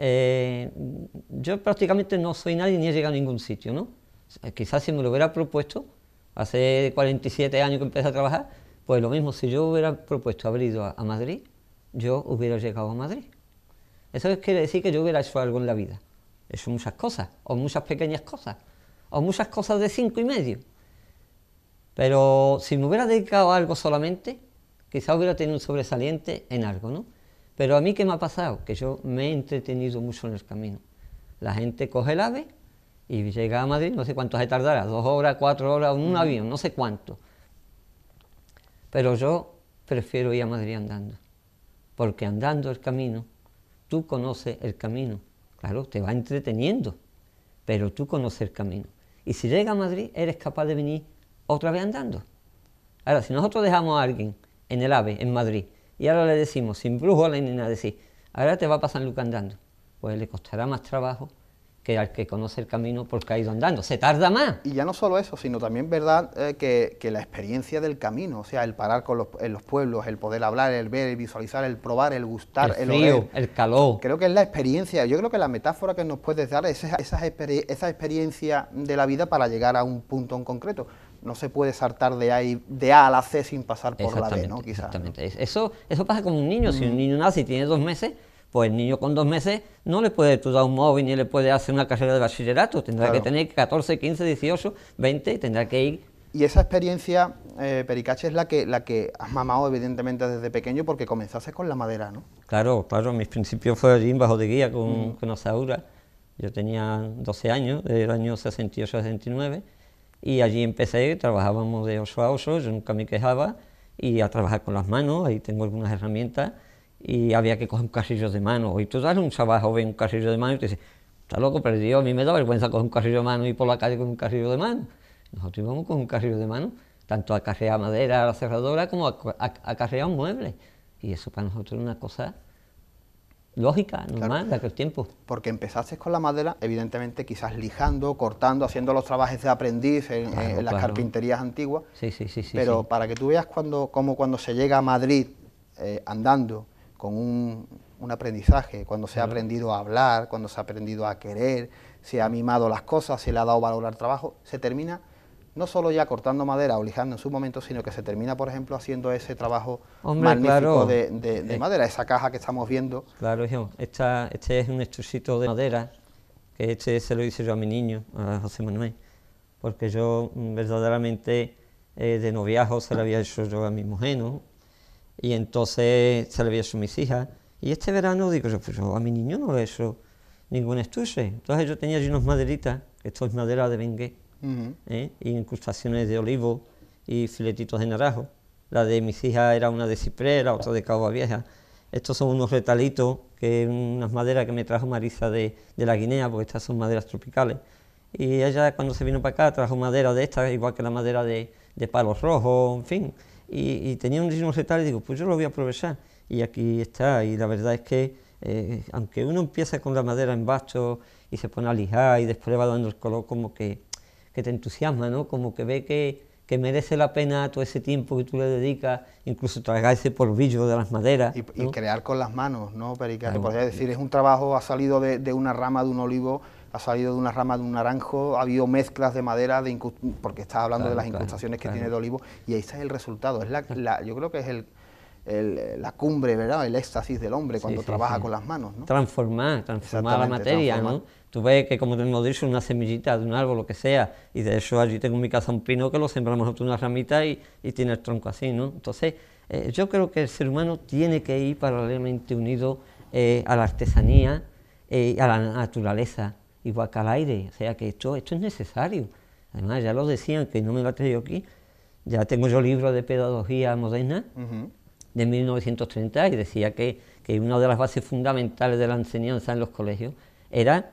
Yo prácticamente no soy nadie ni he llegado a ningún sitio, ¿no? Quizás si me lo hubiera propuesto, hace 47 años que empecé a trabajar, pues lo mismo, si yo hubiera propuesto haber ido a Madrid, yo hubiera llegado a Madrid. Eso quiere decir que yo hubiera hecho algo en la vida. He hecho muchas cosas, o muchas pequeñas cosas, o muchas cosas de 5 y medio. Pero si me hubiera dedicado a algo solamente, quizás hubiera tenido un sobresaliente en algo, ¿no? Pero a mí, ¿qué me ha pasado? Que yo me he entretenido mucho en el camino. La gente coge el AVE y llega a Madrid, no sé cuánto se tardará, 2 horas, 4 horas, en un avión, no sé cuánto. Pero yo prefiero ir a Madrid andando, porque andando el camino, tú conoces el camino. Claro, te va entreteniendo, pero tú conoces el camino. Y si llegas a Madrid, eres capaz de venir otra vez andando. Ahora, si nosotros dejamos a alguien en el AVE, en Madrid, y ahora le decimos, sin brújula ni nada, decir, ahora te va a pasar Luca andando, pues le costará más trabajo que al que conoce el camino porque ha ido andando, se tarda más. Y ya no solo eso, sino también verdad que la experiencia del camino, o sea, el parar en los pueblos, el poder hablar, el ver, el visualizar, el probar, el gustar, el frío, oler, el calor. Creo que es la experiencia, yo creo que la metáfora que nos puedes dar es esa experiencia de la vida para llegar a un punto en concreto. No se puede saltar de A a la C sin pasar por la B, ¿no? Quizás. Exactamente. Eso pasa con un niño. Si un niño nace y tiene 2 meses, pues el niño con 2 meses no le puede tú dar un móvil ni le puede hacer una carrera de bachillerato. Tendrá que tener 14, 15, 18, 20 y tendrá que ir Y esa experiencia, Pericache, es la que has mamado evidentemente desde pequeño porque comenzaste con la madera, ¿no? Claro, claro, mis principios fue allí en Bajo de Guía con Asaura. Yo tenía 12 años, del año 68-69, y allí empecé, trabajábamos de 8 a 8, yo nunca me quejaba, y a trabajar con las manos, ahí tengo algunas herramientas, y había que coger un carrillo de mano. Y tú das un chaval joven un carrillo de mano y te dices, está loco, perdido, a mí me da vergüenza coger un carrillo de mano y ir por la calle con un carrillo de mano. Nosotros íbamos con un carrillo de mano, tanto a carrear madera a la cerradora como a carrear un mueble. Y eso para nosotros era una cosa lógica, normal, Claro. de aquel tiempo. Porque empezaste con la madera, evidentemente quizás lijando, cortando, haciendo los trabajos de aprendiz en las Claro. carpinterías antiguas. Sí, sí, sí, sí. Pero sí. para que tú veas cómo cuando se llega a Madrid andando con un aprendizaje, cuando se ha aprendido a hablar, cuando se ha aprendido a querer, se ha mimado las cosas, se le ha dado valor al trabajo, se termina no solo ya cortando madera o lijando en su momento, sino que se termina, por ejemplo, haciendo ese trabajo Hombre, magnífico claro. de madera, esa caja que estamos viendo. Claro, hijo, este es un estucito de madera, que este se lo hice yo a mi niño, a José Manuel, porque yo verdaderamente de noviazgo se lo había hecho yo a mi mujer, ¿no? Y entonces se lo había hecho a mis hijas, y este verano digo yo, pues yo a mi niño no le he hecho ningún estuche. Entonces yo tenía allí unas maderitas, que esto es madera de bengué, y incrustaciones de olivo y filetitos de naranjo. La de mis hijas era una de ciprés, la otra de cagua vieja. Estos son unos retalitos, que unas maderas que me trajo Marisa de la Guinea, porque estas son maderas tropicales. Y ella cuando se vino para acá trajo madera de estas, igual que la madera de palos rojos, en fin. Y tenía unos retales y digo, pues yo lo voy a aprovechar. Y aquí está, y la verdad es que aunque uno empieza con la madera en basto y se pone a lijar y después le va dando el color como que te entusiasma, ¿no? Como que ve que merece la pena todo ese tiempo que tú le dedicas, incluso tragar ese polvillo de las maderas. Y ¿no? crear con las manos, ¿no, Pericache? Claro. Podría decir, es un trabajo, ha salido de una rama de un olivo, ha salido de una rama de un naranjo, ha habido mezclas de madera, porque estás hablando de las incrustaciones que tiene de olivo, y ahí está el resultado. Es yo creo que es la cumbre, ¿verdad? El éxtasis del hombre cuando trabaja con las manos, ¿no? Transformar la materia, ¿no? Tú ves que, como te hemos dicho, una semillita de un árbol, lo que sea, y de eso allí tengo en mi casa un pino que lo sembramos nosotros una ramita y tiene el tronco así, ¿no? Entonces, yo creo que el ser humano tiene que ir paralelamente unido a la artesanía y a la naturaleza, igual que al aire, o sea que esto es necesario. Además, ya lo decían, que no me lo he traído aquí, ya tengo yo libros de pedagogía moderna, de 1930, y decía que una de las bases fundamentales de la enseñanza en los colegios era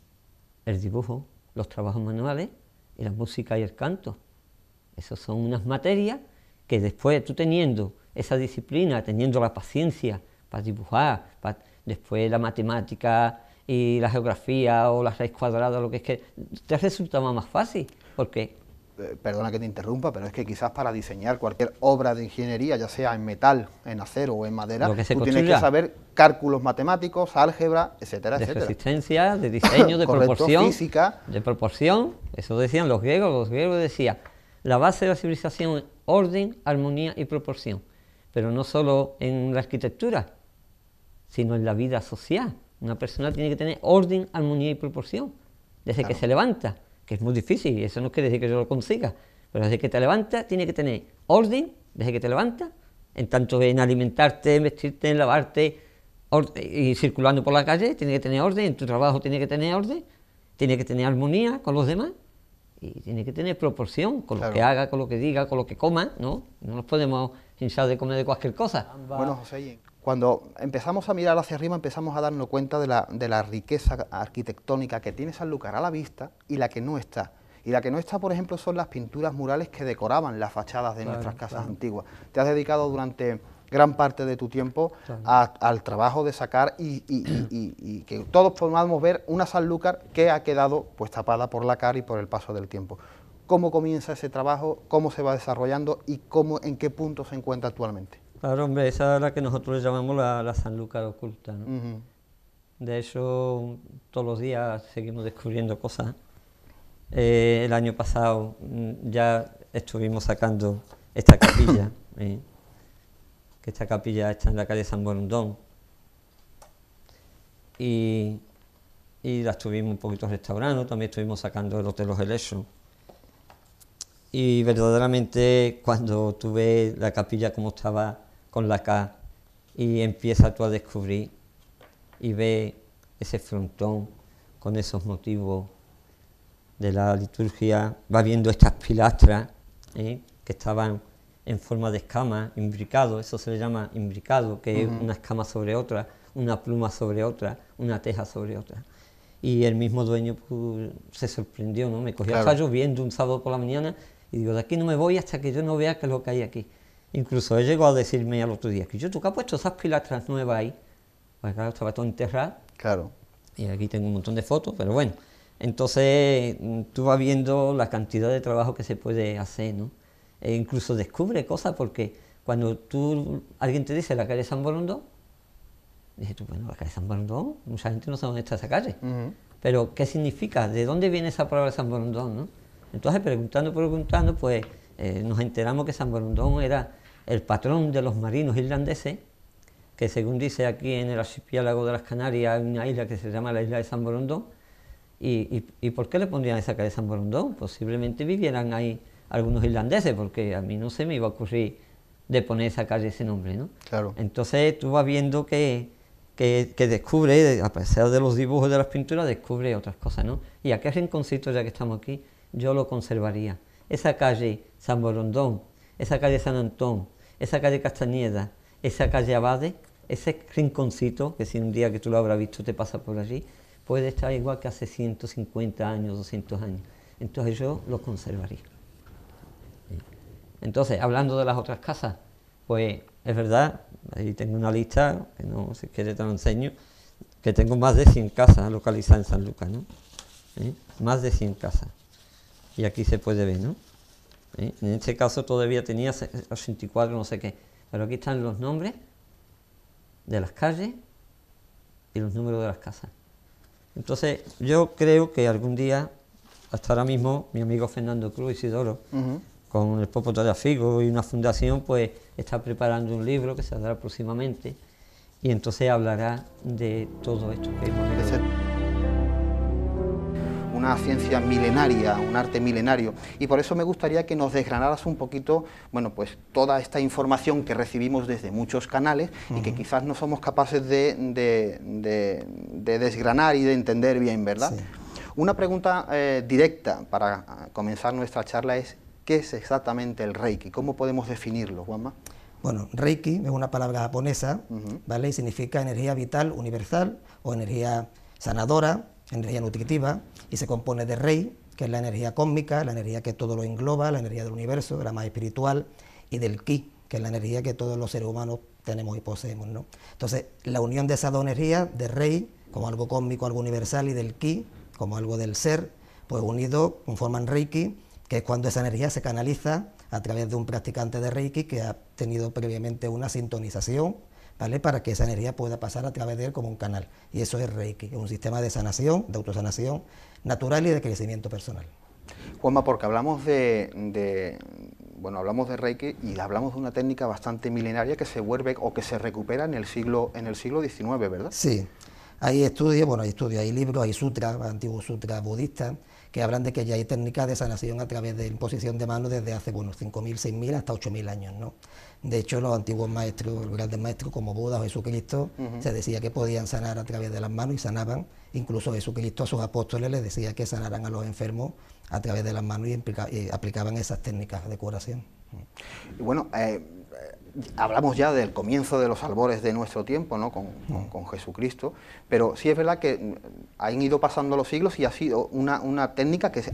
el dibujo, los trabajos manuales y la música y el canto. Esas son unas materias que después tú teniendo esa disciplina, teniendo la paciencia para dibujar, después la matemática y la geografía o la raíz cuadrada, lo que es que te resultaba más fácil, porque perdona que te interrumpa, pero es que quizás para diseñar cualquier obra de ingeniería, ya sea en metal, en acero o en madera, tú tienes que saber cálculos matemáticos, álgebra, etcétera, de etcétera. resistencia, de diseño, de Correcto, proporción, física. de proporción, eso decían los griegos decían, la base de la civilización es orden, armonía y proporción, pero no solo en la arquitectura, sino en la vida social. Una persona tiene que tener orden, armonía y proporción, desde que se levanta, que es muy difícil, y eso no quiere decir que yo lo consiga, pero desde que te levantas tiene que tener orden, desde que te levantas, en tanto en alimentarte, en vestirte, en lavarte, y circulando por la calle, tiene que tener orden, en tu trabajo tiene que tener orden, tiene que tener armonía con los demás, y tiene que tener proporción con lo que haga, con lo que diga, con lo que coma, ¿no? No nos podemos hinchar de comer de cualquier cosa. Bueno, José, cuando empezamos a mirar hacia arriba empezamos a darnos cuenta de la riqueza arquitectónica que tiene Sanlúcar a la vista y la que no está. Y la que no está, por ejemplo, son las pinturas murales que decoraban las fachadas de nuestras casas antiguas. Te has dedicado durante gran parte de tu tiempo al trabajo de sacar y que todos podamos ver una Sanlúcar que ha quedado pues tapada por la cal y por el paso del tiempo. ¿Cómo comienza ese trabajo? ¿Cómo se va desarrollando? ¿Y en qué punto se encuentra actualmente? Claro, hombre, esa es la que nosotros le llamamos la Sanlúcar oculta, ¿no? De hecho, todos los días seguimos descubriendo cosas. El año pasado ya estuvimos sacando esta capilla, que esta capilla está en la calle San Borondón, y la estuvimos un poquito restaurando, también estuvimos sacando el Hotel Los Helechos. Y verdaderamente cuando tú ves la capilla como estaba con la K y empiezas tú a descubrir y ves ese frontón con esos motivos de la liturgia, va viendo estas pilastras que estaban en forma de escama, imbricado, eso se le llama imbricado, que es una escama sobre otra, una pluma sobre otra, una teja sobre otra. Y el mismo dueño pues, se sorprendió, ¿no? Me cogió, Claro. estaba lloviendo un sábado por la mañana y digo, de aquí no me voy hasta que yo no vea qué es lo que hay aquí. Incluso él llegó a decirme al otro día, que yo, ¿tú qué has puesto esas pilastras nuevas ahí? Pues claro, estaba todo enterrado. Claro. Y aquí tengo un montón de fotos, pero bueno. Entonces tú vas viendo la cantidad de trabajo que se puede hacer, ¿no? E incluso descubre cosas porque cuando alguien te dice la calle San Borondón, dices tú, bueno, la calle San Borondón, mucha gente no sabe dónde está esa calle. Pero, ¿qué significa? ¿De dónde viene esa palabra San Borondón, no? Entonces, preguntando, pues nos enteramos que San Borondón era el patrón de los marinos irlandeses, que según dice aquí en el archipiélago de las Canarias hay una isla que se llama la isla de San Borondón. ¿Y por qué le pondrían esa calle San Borondón? Posiblemente vivieran ahí algunos irlandeses, porque a mí no se me iba a ocurrir de poner esa calle ese nombre, ¿no? Claro. Entonces tú vas viendo que descubre, a pesar de los dibujos de las pinturas, descubre otras cosas, ¿no? Y aquel rinconcito, ya que estamos aquí, yo lo conservaría. Esa calle San Borondón, esa calle San Antón, esa calle Castañeda, esa calle Abade, ese rinconcito, que si un día que tú lo habrás visto te pasa por allí, puede estar igual que hace 150 años, 200 años. Entonces yo lo conservaría. Entonces, hablando de las otras casas, pues es verdad, ahí tengo una lista, que no, si quieres te lo enseño, que tengo más de 100 casas localizadas en San Lucas, ¿no? Más de 100 casas. Y aquí se puede ver, ¿no? En este caso todavía tenía 84, no sé qué, pero aquí están los nombres de las calles y los números de las casas. Entonces, yo creo que algún día, hasta ahora mismo, mi amigo Fernando Cruz Isidoro, con el Popo Tallafigo y una fundación, pues está preparando un libro que saldrá próximamente y entonces hablará de todo esto que hemos visto. Una ciencia milenaria, un arte milenario, y por eso me gustaría que nos desgranaras un poquito, bueno, pues toda esta información que recibimos desde muchos canales y que quizás no somos capaces de desgranar y de entender bien, ¿verdad? Sí. Una pregunta directa para comenzar nuestra charla es, ¿qué es exactamente el Reiki? ¿Cómo podemos definirlo, Juanma? Bueno, Reiki es una palabra japonesa, ¿vale? Y significa energía vital universal o energía sanadora, energía nutritiva, y se compone de Rei, que es la energía cósmica, la energía que todo lo engloba, la energía del universo, la más espiritual, y del Ki, que es la energía que todos los seres humanos tenemos y poseemos, ¿no? Entonces, la unión de esas dos energías, de Rei, como algo cósmico, algo universal, y del Ki, como algo del ser, pues unidos conforman Reiki, que es cuando esa energía se canaliza a través de un practicante de Reiki que ha tenido previamente una sintonización, ¿vale? Para que esa energía pueda pasar a través de él como un canal. Y eso es Reiki, es un sistema de sanación, de autosanación natural y de crecimiento personal. Juanma, porque hablamos hablamos de Reiki y hablamos de una técnica bastante milenaria que se vuelve o que se recupera en el siglo XIX, ¿verdad? Sí, hay estudios, hay libros, hay sutras, antiguos sutras budistas, que hablan de que ya hay técnicas de sanación a través de imposición de manos desde hace, 5.000, 6.000 hasta 8.000 años, ¿no? De hecho, los antiguos maestros, los grandes maestros como Buda o Jesucristo, se decía que podían sanar a través de las manos y sanaban. Incluso Jesucristo a sus apóstoles les decía que sanaran a los enfermos a través de las manos y aplicaban esas técnicas de curación. Y bueno, hablamos ya del comienzo de los albores de nuestro tiempo, ¿no? Con Jesucristo, pero sí es verdad que han ido pasando los siglos y ha sido una técnica que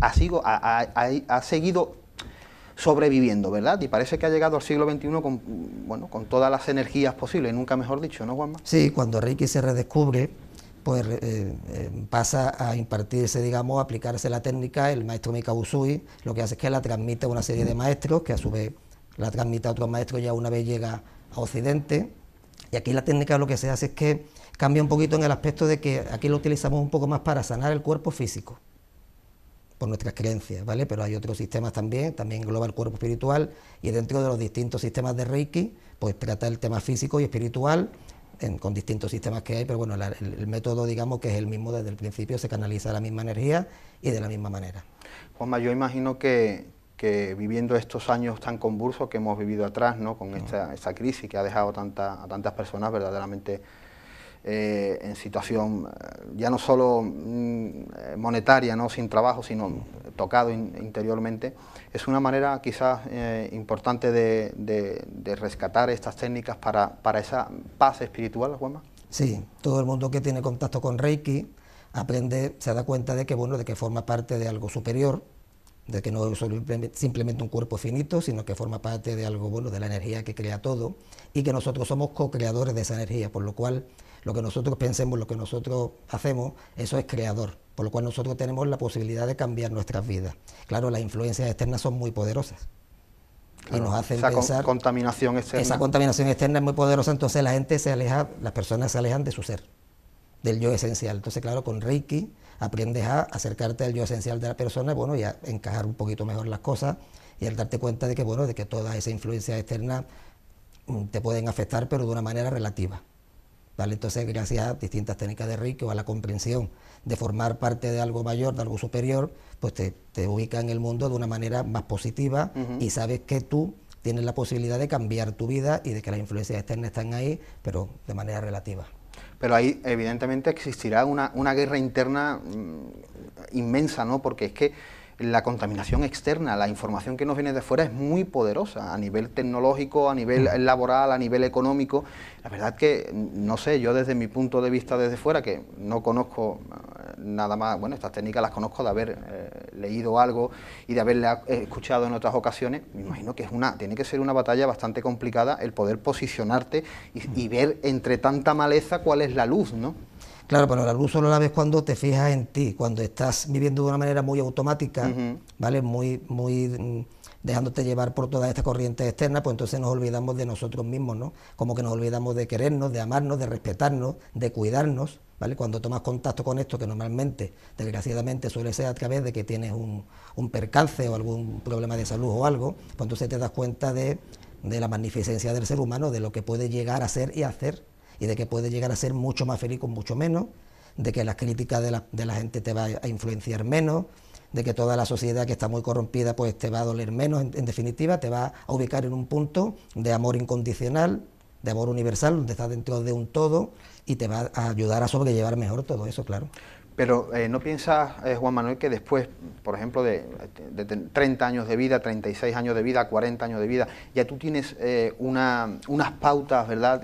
ha seguido sobreviviendo, ¿verdad? Y parece que ha llegado al siglo XXI con todas las energías posibles, nunca mejor dicho, ¿no, Juanma? Sí, cuando Reiki se redescubre, pues pasa a impartirse, digamos, a aplicarse la técnica. El maestro Mikao Usui lo que hace es que la transmite a una serie de maestros, que a su vez la transmite a otros maestros ya una vez llega a Occidente. Y aquí la técnica lo que se hace es que cambia un poquito en el aspecto de que aquí lo utilizamos un poco más para sanar el cuerpo físico, por nuestras creencias, ¿vale? Pero hay otros sistemas también engloba el cuerpo espiritual, y dentro de los distintos sistemas de Reiki, pues trata el tema físico y espiritual, con distintos sistemas que hay, pero bueno, el método, digamos, que es el mismo desde el principio, se canaliza la misma energía y de la misma manera. Juanma, yo imagino que que viviendo estos años tan convulsos que hemos vivido atrás, ¿no? Con esta crisis que ha dejado a tantas personas verdaderamente en situación ya no solo monetaria, ¿no? Sin trabajo, sino tocado interiormente, es una manera quizás importante de rescatar estas técnicas para esa paz espiritual, Juanma. Sí, todo el mundo que tiene contacto con Reiki aprende, se da cuenta de que, bueno, de que forma parte de algo superior, de que no es simplemente un cuerpo finito, sino que forma parte de algo, bueno, de la energía que crea todo, y que nosotros somos co-creadores de esa energía, por lo cual lo que nosotros pensemos, lo que nosotros hacemos, eso es creador, por lo cual nosotros tenemos la posibilidad de cambiar nuestras vidas. Claro, las influencias externas son muy poderosas. Claro, y nos hacen pensar... contaminación externa. Esa contaminación externa es muy poderosa, entonces la gente se aleja, las personas se alejan de su ser, del yo esencial. Entonces, claro, con Reiki aprendes a acercarte al yo esencial de la persona, bueno, y a encajar un poquito mejor las cosas, y al darte cuenta de que, bueno, de que todas esas influencias externas te pueden afectar, pero de una manera relativa. ¿Vale? Entonces, gracias a distintas técnicas de Reiki o a la comprensión de formar parte de algo mayor, de algo superior, pues te ubica en el mundo de una manera más positiva y sabes que tú tienes la posibilidad de cambiar tu vida y de que las influencias externas están ahí, pero de manera relativa. Pero ahí evidentemente existirá una guerra interna inmensa, ¿no? Porque es que la contaminación externa, la información que nos viene de fuera es muy poderosa a nivel tecnológico, a nivel laboral, a nivel económico. La verdad que, no sé, yo desde mi punto de vista desde fuera, que no conozco nada más, bueno, estas técnicas las conozco de haber leído algo y de haberla escuchado en otras ocasiones, me imagino que tiene que ser una batalla bastante complicada el poder posicionarte y ver entre tanta maleza cuál es la luz, ¿no? Claro, pero la luz solo la ves cuando te fijas en ti, cuando estás viviendo de una manera muy automática, ¿vale? Muy dejándote llevar por todas estas corrientes externas, pues entonces nos olvidamos de nosotros mismos, ¿no? Como que nos olvidamos de querernos, de amarnos, de respetarnos, de cuidarnos, ¿vale? Cuando tomas contacto con esto, que normalmente, desgraciadamente, suele ser a través de que tienes un percance o algún problema de salud o algo, pues entonces te das cuenta de la magnificencia del ser humano, de lo que puede llegar a ser y hacer, y de que puede llegar a ser mucho más feliz con mucho menos, de que las críticas de la gente te va a influenciar menos, de que toda la sociedad que está muy corrompida pues te va a doler menos, en definitiva te va a ubicar en un punto de amor incondicional, de amor universal, donde estás dentro de un todo y te va a ayudar a sobrellevar mejor todo eso, claro. Pero ¿no piensas, Juan Manuel, que después, por ejemplo, de 30 años de vida, 36 años de vida, 40 años de vida, ya tú tienes unas pautas, ¿verdad?,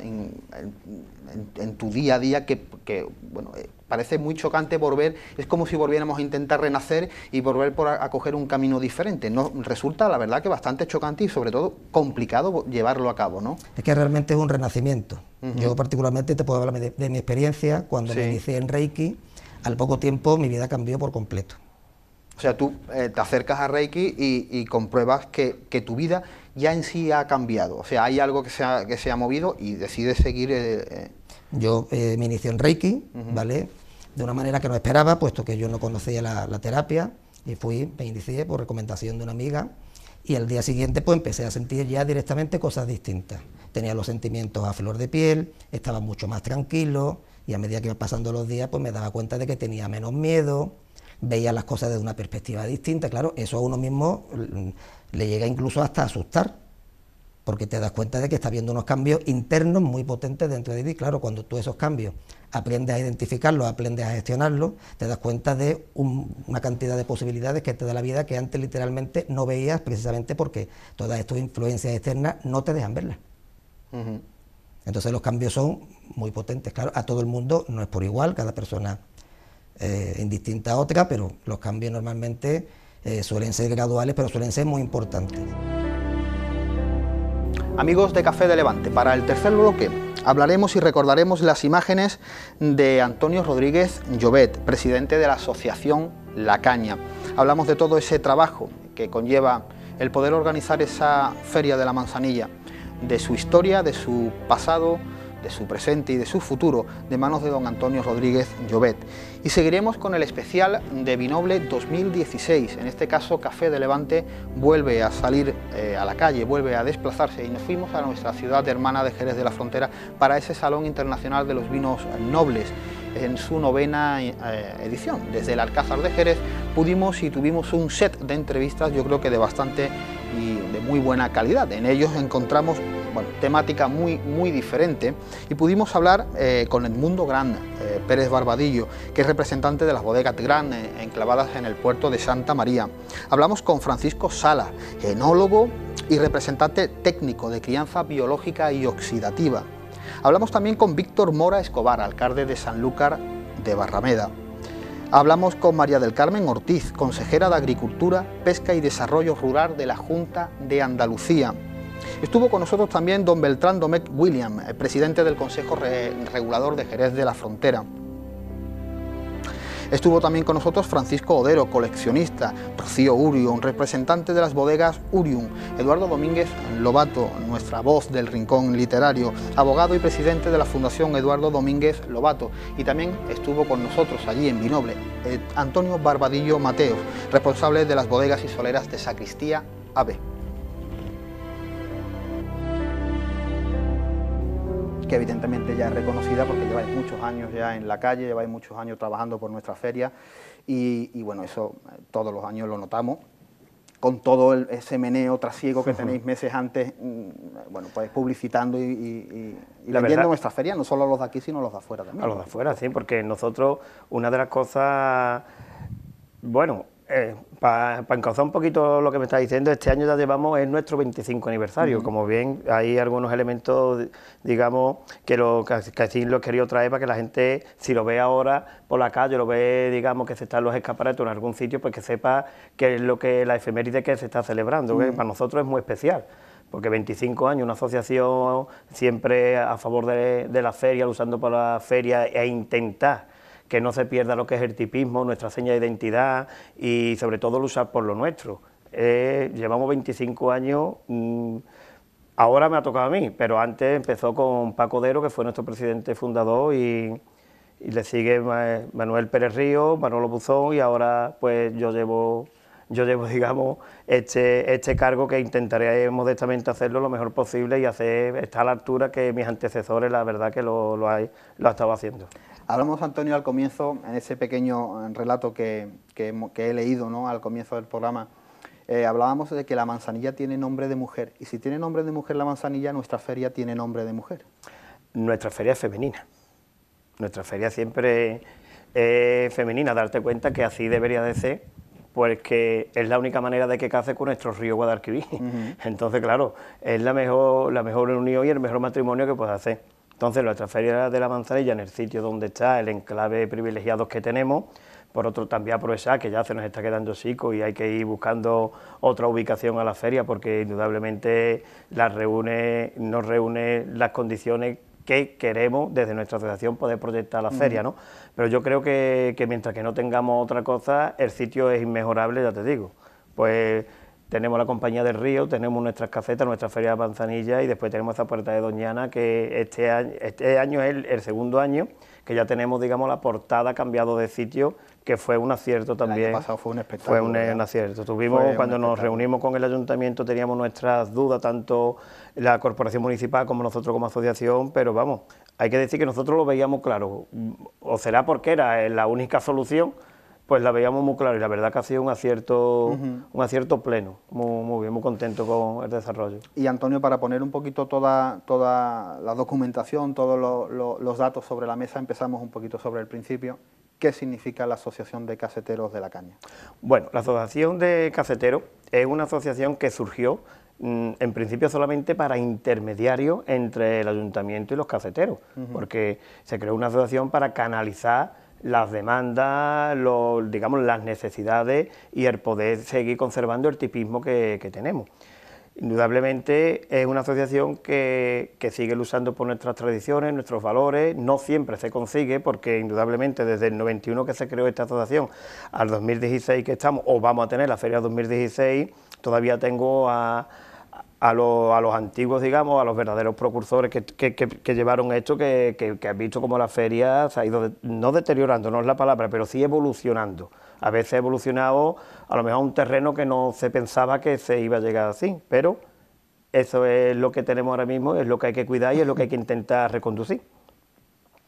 en tu día a día que bueno, parece muy chocante volver, es como si volviéramos a intentar renacer y volver a coger un camino diferente. No, resulta, la verdad, que bastante chocante y sobre todo complicado llevarlo a cabo, ¿no? Es que realmente es un renacimiento. Yo particularmente te puedo hablar de mi experiencia cuando me inicié en Reiki. Al poco tiempo mi vida cambió por completo. O sea, tú te acercas a Reiki y compruebas que tu vida ya en sí ha cambiado. O sea, hay algo que se ha movido y decides seguir... Yo me inicié en Reiki, ¿vale? De una manera que no esperaba, puesto que yo no conocía la terapia, y me inicié por recomendación de una amiga, y al día siguiente pues empecé a sentir ya directamente cosas distintas. Tenía los sentimientos a flor de piel, estaba mucho más tranquilo, y a medida que iba pasando los días pues me daba cuenta de que tenía menos miedo, veía las cosas desde una perspectiva distinta. Claro, eso a uno mismo le llega incluso hasta a asustar, porque te das cuenta de que está habiendo unos cambios internos muy potentes dentro de ti. Claro, cuando tú esos cambios aprendes a identificarlos, aprendes a gestionarlos, te das cuenta de una cantidad de posibilidades que te da la vida que antes literalmente no veías, precisamente porque todas estas influencias externas no te dejan verlas. Entonces los cambios son muy potentes. Claro, a todo el mundo no es por igual, cada persona indistinta a otra, pero los cambios normalmente suelen ser graduales, pero suelen ser muy importantes. Amigos de Café de Levante, para el tercer bloque hablaremos y recordaremos las imágenes de Antonio Rodríguez Llobet, presidente de la asociación La Caña. Hablamos de todo ese trabajo que conlleva el poder organizar esa Feria de la Manzanilla, de su historia, de su pasado, de su presente y de su futuro, de manos de don Antonio Rodríguez Llobet. Y seguiremos con el especial de Vinoble 2016. En este caso, Café de Levante vuelve a salir a la calle, vuelve a desplazarse, y nos fuimos a nuestra ciudad hermana de Jerez de la Frontera para ese Salón Internacional de los Vinos Nobles. en su 9ª edición. Desde el Alcázar de Jerez pudimos y tuvimos un set de entrevistas, yo creo que de bastante y de muy buena calidad. En ellos encontramos, bueno, temática muy diferente, y pudimos hablar con Edmundo Gran Pérez Barbadillo, que es representante de las bodegas Gran enclavadas en el puerto de Santa María. Hablamos con Francisco Sala, enólogo y representante técnico de crianza biológica y oxidativa. Hablamos también con Víctor Mora Escobar, alcalde de Sanlúcar de Barrameda. Hablamos con María del Carmen Ortiz, consejera de Agricultura, Pesca y Desarrollo Rural de la Junta de Andalucía. Estuvo con nosotros también don Beltrán Domecq William, presidente del Consejo Regulador de Jerez de la Frontera. Estuvo también con nosotros Francisco Odero, coleccionista, Rocío Urium, representante de las bodegas Urium, Eduardo Domínguez Lobato, nuestra voz del rincón literario, abogado y presidente de la Fundación Eduardo Domínguez Lobato, y también estuvo con nosotros allí en Vinoble Antonio Barbadillo Mateos, responsable de las bodegas y soleras de Sacristía AB. Que evidentemente ya es reconocida porque lleváis muchos años ya en la calle, lleváis muchos años trabajando por nuestra feria y bueno, eso todos los años lo notamos, con todo ese meneo trasiego que tenéis meses antes, bueno, pues publicitando y vendiendo nuestra feria, no solo a los de aquí, sino a los de afuera también. A los de afuera, sí, porque nosotros, una de las cosas, bueno, para encauzar un poquito lo que me está diciendo, este año ya llevamos, es nuestro 25 aniversario, como bien hay algunos elementos, digamos, que así lo he querido traer para que la gente, si lo ve ahora por la calle, lo ve, digamos, que se están los escaparatos en algún sitio, pues que sepa qué es lo que la efeméride que se está celebrando, que para nosotros es muy especial. Porque 25 años, una asociación siempre a favor de la feria, luchando por la feria e intentar que no se pierda lo que es el tipismo, nuestra seña de identidad y sobre todo luchar por lo nuestro. Llevamos 25 años, ahora me ha tocado a mí, pero antes empezó con Paco Odero, que fue nuestro presidente fundador, y le sigue Manuel Pérez Ríos, Manolo Buzón, y ahora pues yo llevo digamos, este cargo, que intentaré modestamente hacerlo lo mejor posible y estar a la altura que mis antecesores, la verdad que lo ha estado haciendo. Hablamos, Antonio, al comienzo, en ese pequeño relato que he leído, ¿no?, al comienzo del programa, hablábamos de que la manzanilla tiene nombre de mujer, y si tiene nombre de mujer la manzanilla, nuestra feria tiene nombre de mujer. Nuestra feria es femenina, nuestra feria siempre es femenina, darte cuenta que así debería de ser, pues que es la única manera de que case con nuestro río Guadalquivir. Entonces, claro, es la mejor unión y el mejor matrimonio que puedes hacer. Entonces, nuestra feria de la manzanilla, en el sitio donde está el enclave privilegiados que tenemos, por otro también aprovechar que ya se nos está quedando chico y hay que ir buscando otra ubicación a la feria, porque indudablemente nos reúne las condiciones que queremos desde nuestra asociación poder proyectar la feria, ¿no? Pero yo creo que mientras que no tengamos otra cosa, el sitio es inmejorable, ya te digo. Pues tenemos la Compañía del Río, tenemos nuestras casetas, nuestra feria de manzanilla, y después tenemos esa Puerta de Doñana, que este año es el segundo año que ya tenemos, digamos, la portada cambiado de sitio, que fue un acierto también. El año pasado fue un espectáculo. Fue un acierto. Cuando nos reunimos con el ayuntamiento teníamos nuestras dudas, tanto la corporación municipal como nosotros como asociación, pero vamos, hay que decir que nosotros lo veíamos claro, o será porque era la única solución, pues la veíamos muy claro, y la verdad que ha sido un acierto pleno, muy bien, muy contento con el desarrollo. Y Antonio, para poner un poquito toda la documentación, todos los datos sobre la mesa, empezamos un poquito sobre el principio. ¿Qué significa la Asociación de Caseteros de la Caña? Bueno, la Asociación de Caseteros es una asociación que surgió en principio solamente para intermediarios entre el ayuntamiento y los caseteros, porque se creó una asociación para canalizar las demandas, digamos, las necesidades y el poder seguir conservando el tipismo que tenemos. Indudablemente es una asociación que sigue luchando por nuestras tradiciones, nuestros valores. No siempre se consigue, porque indudablemente desde el 91 que se creó esta asociación al 2016 que estamos, o vamos a tener la feria 2016, todavía tengo a los antiguos, digamos, a los verdaderos precursores que llevaron esto, que han visto como la feria se ha ido, no deteriorando, no es la palabra, pero sí evolucionando. A veces ha evolucionado a lo mejor a un terreno que no se pensaba que se iba a llegar así, pero eso es lo que tenemos ahora mismo, es lo que hay que cuidar y es lo que hay que intentar reconducir.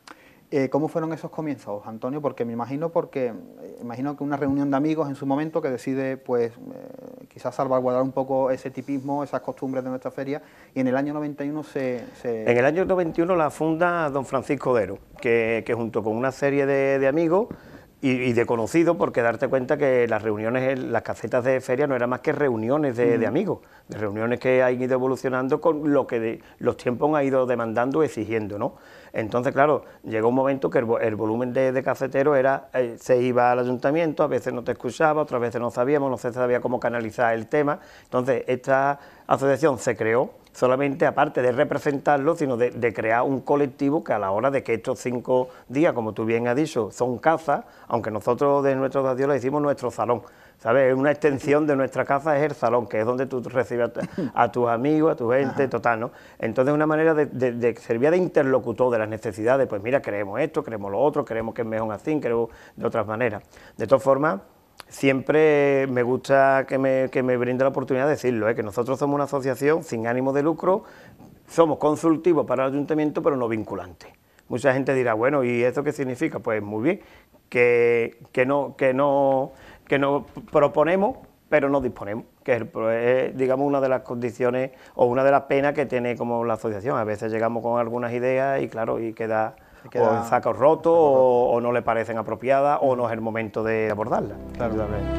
¿Cómo fueron esos comienzos, Antonio? Porque imagino que una reunión de amigos en su momento que decide, pues, quizás salvaguardar un poco ese tipismo, esas costumbres de nuestra feria, y en el año 91 En el año 91 la funda don Francisco Dero, que junto con una serie de amigos y de conocidos, porque darte cuenta que las reuniones, las casetas de feria no eran más que reuniones de amigos, de reuniones que han ido evolucionando con lo que los tiempos han ido demandando, exigiendo, ¿no? Entonces, claro, llegó un momento que el volumen de cafeteros era, se iba al ayuntamiento, a veces no te escuchaba, otras veces no sabíamos, no se sabía cómo canalizar el tema. Entonces, esta asociación se creó solamente, aparte de representarlo, sino de crear un colectivo que a la hora de que estos 5 días, como tú bien has dicho, son casas, aunque nosotros de nuestro asociación le decimos nuestro salón, ¿sabes? Una extensión de nuestra casa es el salón, que es donde tú recibes a tus amigos, a tu gente, total, ¿no? Entonces, una manera de servir de interlocutor de las necesidades, pues mira, queremos esto, queremos lo otro, queremos que es mejor así, queremos de otras maneras. De todas formas, siempre me gusta que me brinde la oportunidad de decirlo, que nosotros somos una asociación sin ánimo de lucro, somos consultivos para el ayuntamiento, pero no vinculantes. Mucha gente dirá, bueno, ¿y eso qué significa? Pues muy bien, que no proponemos, pero no disponemos, que es, digamos, una de las condiciones o una de las penas que tiene como la asociación. A veces llegamos con algunas ideas y claro, y queda o en sacos rotos o no le parecen apropiadas o no es el momento de abordarlas. Claro.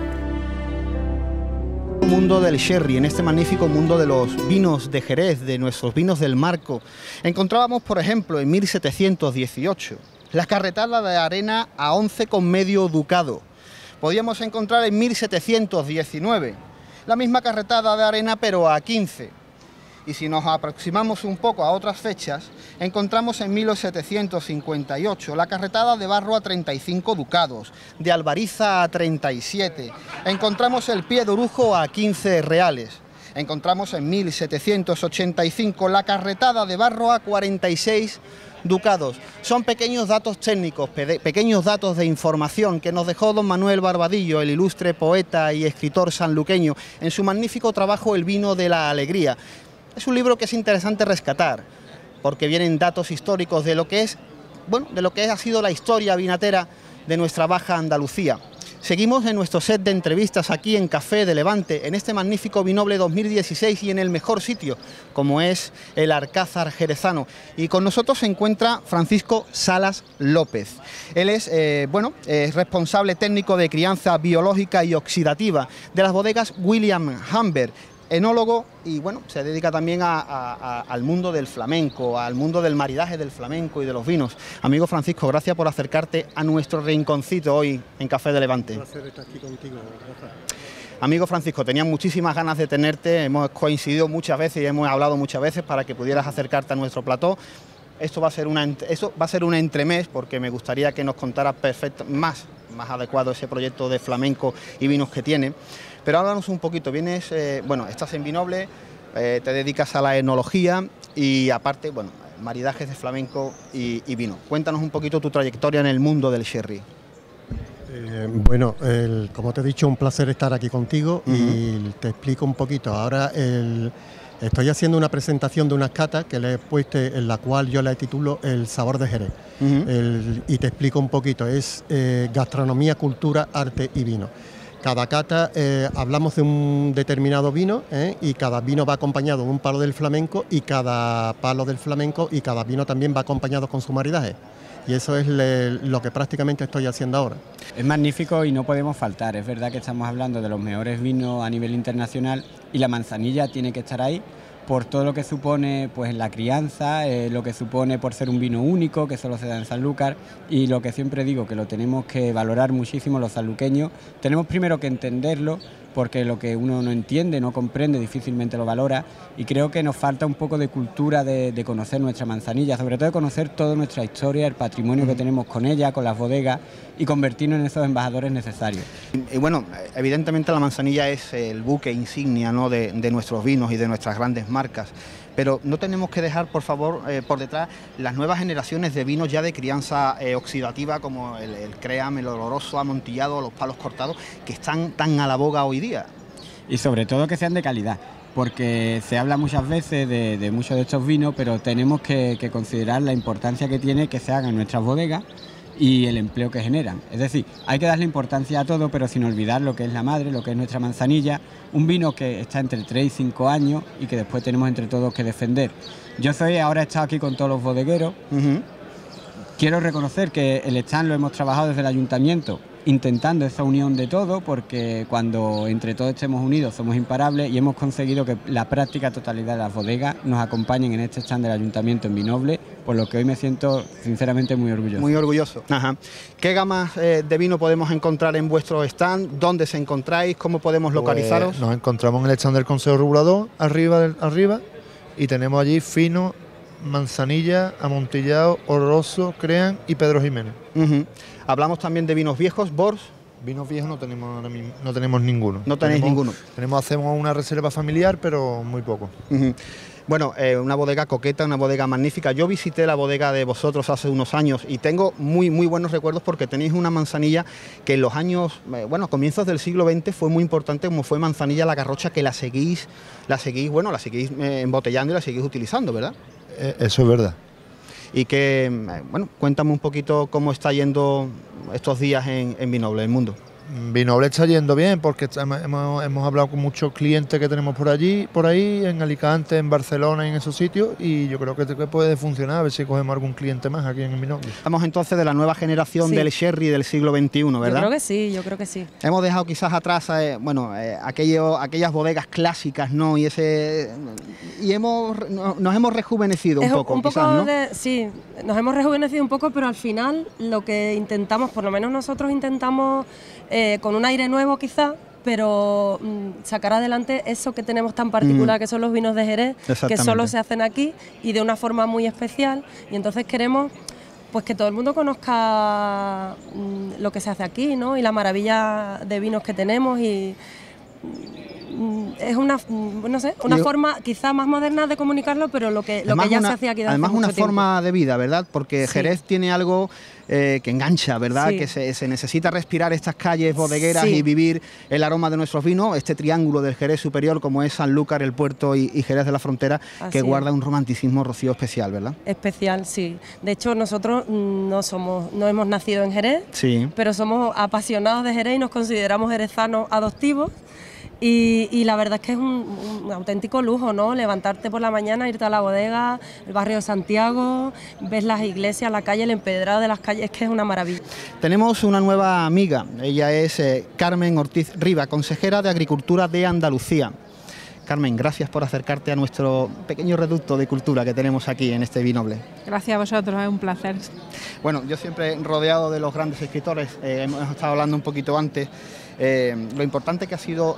Mundo del sherry, en este magnífico mundo de los vinos de Jerez, de nuestros vinos del Marco. Encontrábamos, por ejemplo, en 1718, la carretada de arena a 11,5 ducado. Podíamos encontrar en 1719 la misma carretada de arena, pero a 15. Y si nos aproximamos un poco a otras fechas, encontramos en 1758 la carretada de barro a 35 ducados, de albariza a 37. Encontramos el pie de orujo a 15 reales. Encontramos en 1785 la carretada de barro a 46 ducados. Son pequeños datos técnicos, pequeños datos de información que nos dejó don Manuel Barbadillo, el ilustre poeta y escritor sanluqueño, en su magnífico trabajo El vino de la alegría. Es un libro que es interesante rescatar, porque vienen datos históricos de lo que es, bueno, de lo que ha sido la historia vinatera de nuestra Baja Andalucía. Seguimos en nuestro set de entrevistas aquí en Café de Levante, en este magnífico Vinoble 2016 y en el mejor sitio, como es el Alcázar jerezano. Y con nosotros se encuentra Francisco Salas López. Él es, es responsable técnico de crianza biológica y oxidativa de las bodegas William Humbert, enólogo y bueno, se dedica también al mundo del flamenco, al mundo del maridaje del flamenco y de los vinos. Amigo Francisco, gracias por acercarte a nuestro rinconcito hoy en Café de Levante. Un placer estar aquí contigo, Rafa. Amigo Francisco, tenía muchísimas ganas de tenerte, hemos coincidido muchas veces y hemos hablado muchas veces para que pudieras acercarte a nuestro plató. Esto va a ser una entremés porque me gustaría que nos contaras más adecuado ese proyecto de flamenco y vinos que tiene. Pero háblanos un poquito, estás en Vinoble, te dedicas a la enología y aparte, maridajes de flamenco y vino. Cuéntanos un poquito tu trayectoria en el mundo del sherry. Como te he dicho, un placer estar aquí contigo y te explico un poquito. Ahora estoy haciendo una presentación de unas catas que le he puesto, en la cual yo la titulo El sabor de Jerez. Y te explico un poquito, es gastronomía, cultura, arte y vino. Cada cata hablamos de un determinado vino y cada vino va acompañado de un palo del flamenco y cada palo del flamenco y cada vino también va acompañado con su maridaje. Y eso es lo que prácticamente estoy haciendo ahora. Es magnífico y no podemos faltar. Es verdad que estamos hablando de los mejores vinos a nivel internacional y la manzanilla tiene que estar ahí por todo lo que supone pues la crianza, lo que supone por ser un vino único que solo se da en Sanlúcar y lo que siempre digo que lo tenemos que valorar muchísimo los sanluqueños. Tenemos primero que entenderlo porque lo que uno no entiende, no comprende, difícilmente lo valora y creo que nos falta un poco de cultura de conocer nuestra manzanilla, sobre todo de conocer toda nuestra historia, el patrimonio que tenemos con ella, con las bodegas y convertirnos en esos embajadores necesarios. Y bueno, evidentemente la manzanilla es el buque insignia, ¿no?, de nuestros vinos y de nuestras grandes marcas. Pero no tenemos que dejar, por favor, por detrás las nuevas generaciones de vinos ya de crianza oxidativa como el Cream, el oloroso, amontillado, los palos cortados, que están tan a la boga hoy día. Y sobre todo que sean de calidad. porque se habla muchas veces de muchos de estos vinos, pero tenemos que considerar la importancia que tiene que se hagan en nuestras bodegas y el empleo que generan. Es decir, hay que darle importancia a todo, pero sin olvidar lo que es la madre, lo que es nuestra manzanilla, un vino que está entre 3 y 5 años y que después tenemos entre todos que defender. Ahora he estado aquí con todos los bodegueros. Quiero reconocer que el stand lo hemos trabajado desde el ayuntamiento, intentando esa unión de todo, porque cuando entre todos estemos unidos somos imparables, y hemos conseguido que la práctica totalidad de las bodegas nos acompañen en este stand del ayuntamiento en Vinoble, por lo que hoy me siento sinceramente muy orgulloso. Muy orgulloso. Ajá. ¿Qué gamas de vino podemos encontrar en vuestro stand? ¿Dónde se encontráis? ¿Cómo podemos localizaros? Pues nos encontramos en el stand del Consejo Regulador, arriba, y tenemos allí fino, manzanilla, amontillado, oloroso, Crean y Pedro Jiménez. Hablamos también de vinos viejos, Bors. Vinos viejos no tenemos ahora mismo, no tenemos ninguno. No tenéis ninguno. Hacemos una reserva familiar, pero muy poco. Bueno, una bodega coqueta, una bodega magnífica. Yo visité la bodega de vosotros hace unos años y tengo muy buenos recuerdos, porque tenéis una manzanilla que en los años, comienzos del siglo XX fue muy importante, como fue Manzanilla La Garrocha, que la seguís embotellando y la seguís utilizando, ¿verdad? Eso es verdad. Y que, cuéntame un poquito cómo está yendo estos días en Vinoble, el mundo. Vinoble está yendo bien, porque hemos hablado con muchos clientes que tenemos por ahí, en Alicante, en Barcelona, en esos sitios, y yo creo que puede funcionar, a ver si cogemos algún cliente más aquí en Vinoble. Estamos entonces de la nueva generación del sherry del siglo XXI, ¿verdad? Yo creo que sí. Hemos dejado quizás atrás, aquellas bodegas clásicas, ¿no? Nos hemos rejuvenecido un poco, quizás, ¿no? Sí, nos hemos rejuvenecido un poco, pero al final lo que intentamos, por lo menos nosotros intentamos, con un aire nuevo quizá, pero sacar adelante eso que tenemos tan particular, que son los vinos de Jerez, que solo se hacen aquí y de una forma muy especial, y entonces queremos pues que todo el mundo conozca lo que se hace aquí, ¿no? Y la maravilla de vinos que tenemos, y es una forma quizá más moderna de comunicarlo, pero lo que ya se hacía aquí desde hace mucho una tiempo. Forma de vida, ¿verdad? Porque Jerez tiene algo que engancha, ¿verdad? Que se necesita respirar estas calles bodegueras y vivir el aroma de nuestros vinos, este triángulo del Jerez superior, como es Sanlúcar, El Puerto y Jerez de la Frontera, que guarda un romanticismo, Rocío, especial, ¿verdad? Especial, sí. De hecho, nosotros no hemos nacido en Jerez, pero somos apasionados de Jerez y nos consideramos jerezanos adoptivos. Y la verdad es que es un auténtico lujo, ¿no? Levantarte por la mañana, irte a la bodega, el barrio de Santiago, ves las iglesias, la calle, el empedrado de las calles, es que es una maravilla. Tenemos una nueva amiga, ella es Carmen Ortiz Riva, consejera de Agricultura de Andalucía. Carmen, gracias por acercarte a nuestro pequeño reducto de cultura que tenemos aquí en este Vinoble. Gracias a vosotros, es un placer. Bueno, yo siempre rodeado de los grandes escritores, hemos estado hablando un poquito antes, lo importante que ha sido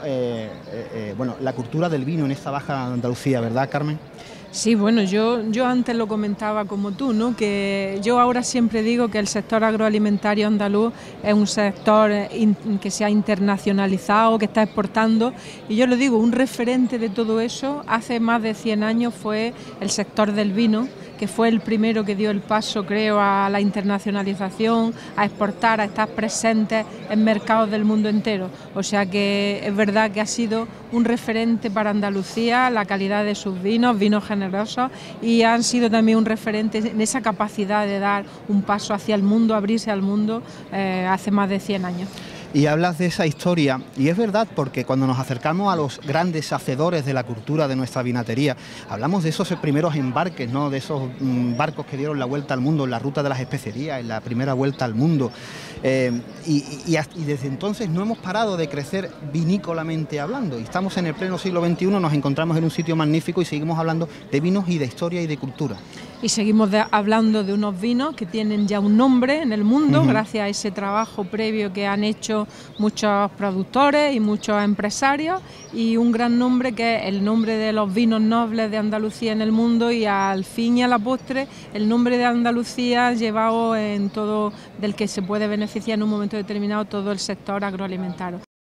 la cultura del vino en esta Baja Andalucía, ¿verdad, Carmen? Sí, bueno, yo antes lo comentaba como tú, ¿no? Que yo ahora siempre digo que el sector agroalimentario andaluz es un sector que se ha internacionalizado, que está exportando, y yo lo digo, un referente de todo eso hace más de 100 años fue el sector del vino, que fue el primero que dio el paso, creo, a la internacionalización, a exportar, a estar presentes en mercados del mundo entero. O sea que es verdad que ha sido un referente para Andalucía, la calidad de sus vinos generosos, y han sido también un referente en esa capacidad de dar un paso hacia el mundo, abrirse al mundo hace más de 100 años. Y hablas de esa historia, y es verdad, porque cuando nos acercamos a los grandes hacedores de la cultura de nuestra vinatería, hablamos de esos primeros embarques, ¿no? De esos barcos que dieron la vuelta al mundo, en la ruta de las especerías, en la primera vuelta al mundo. Y desde entonces no hemos parado de crecer vinícolamente hablando, y estamos en el pleno siglo XXI, nos encontramos en un sitio magnífico y seguimos hablando de vinos y de historia y de cultura. Y seguimos hablando de unos vinos que tienen ya un nombre en el mundo, gracias a ese trabajo previo que han hecho muchos productores y muchos empresarios, y un gran nombre que es el nombre de los vinos nobles de Andalucía en el mundo, y al fin y a la postre el nombre de Andalucía llevado en todo, del que se puede beneficiar en un momento determinado todo el sector agroalimentario.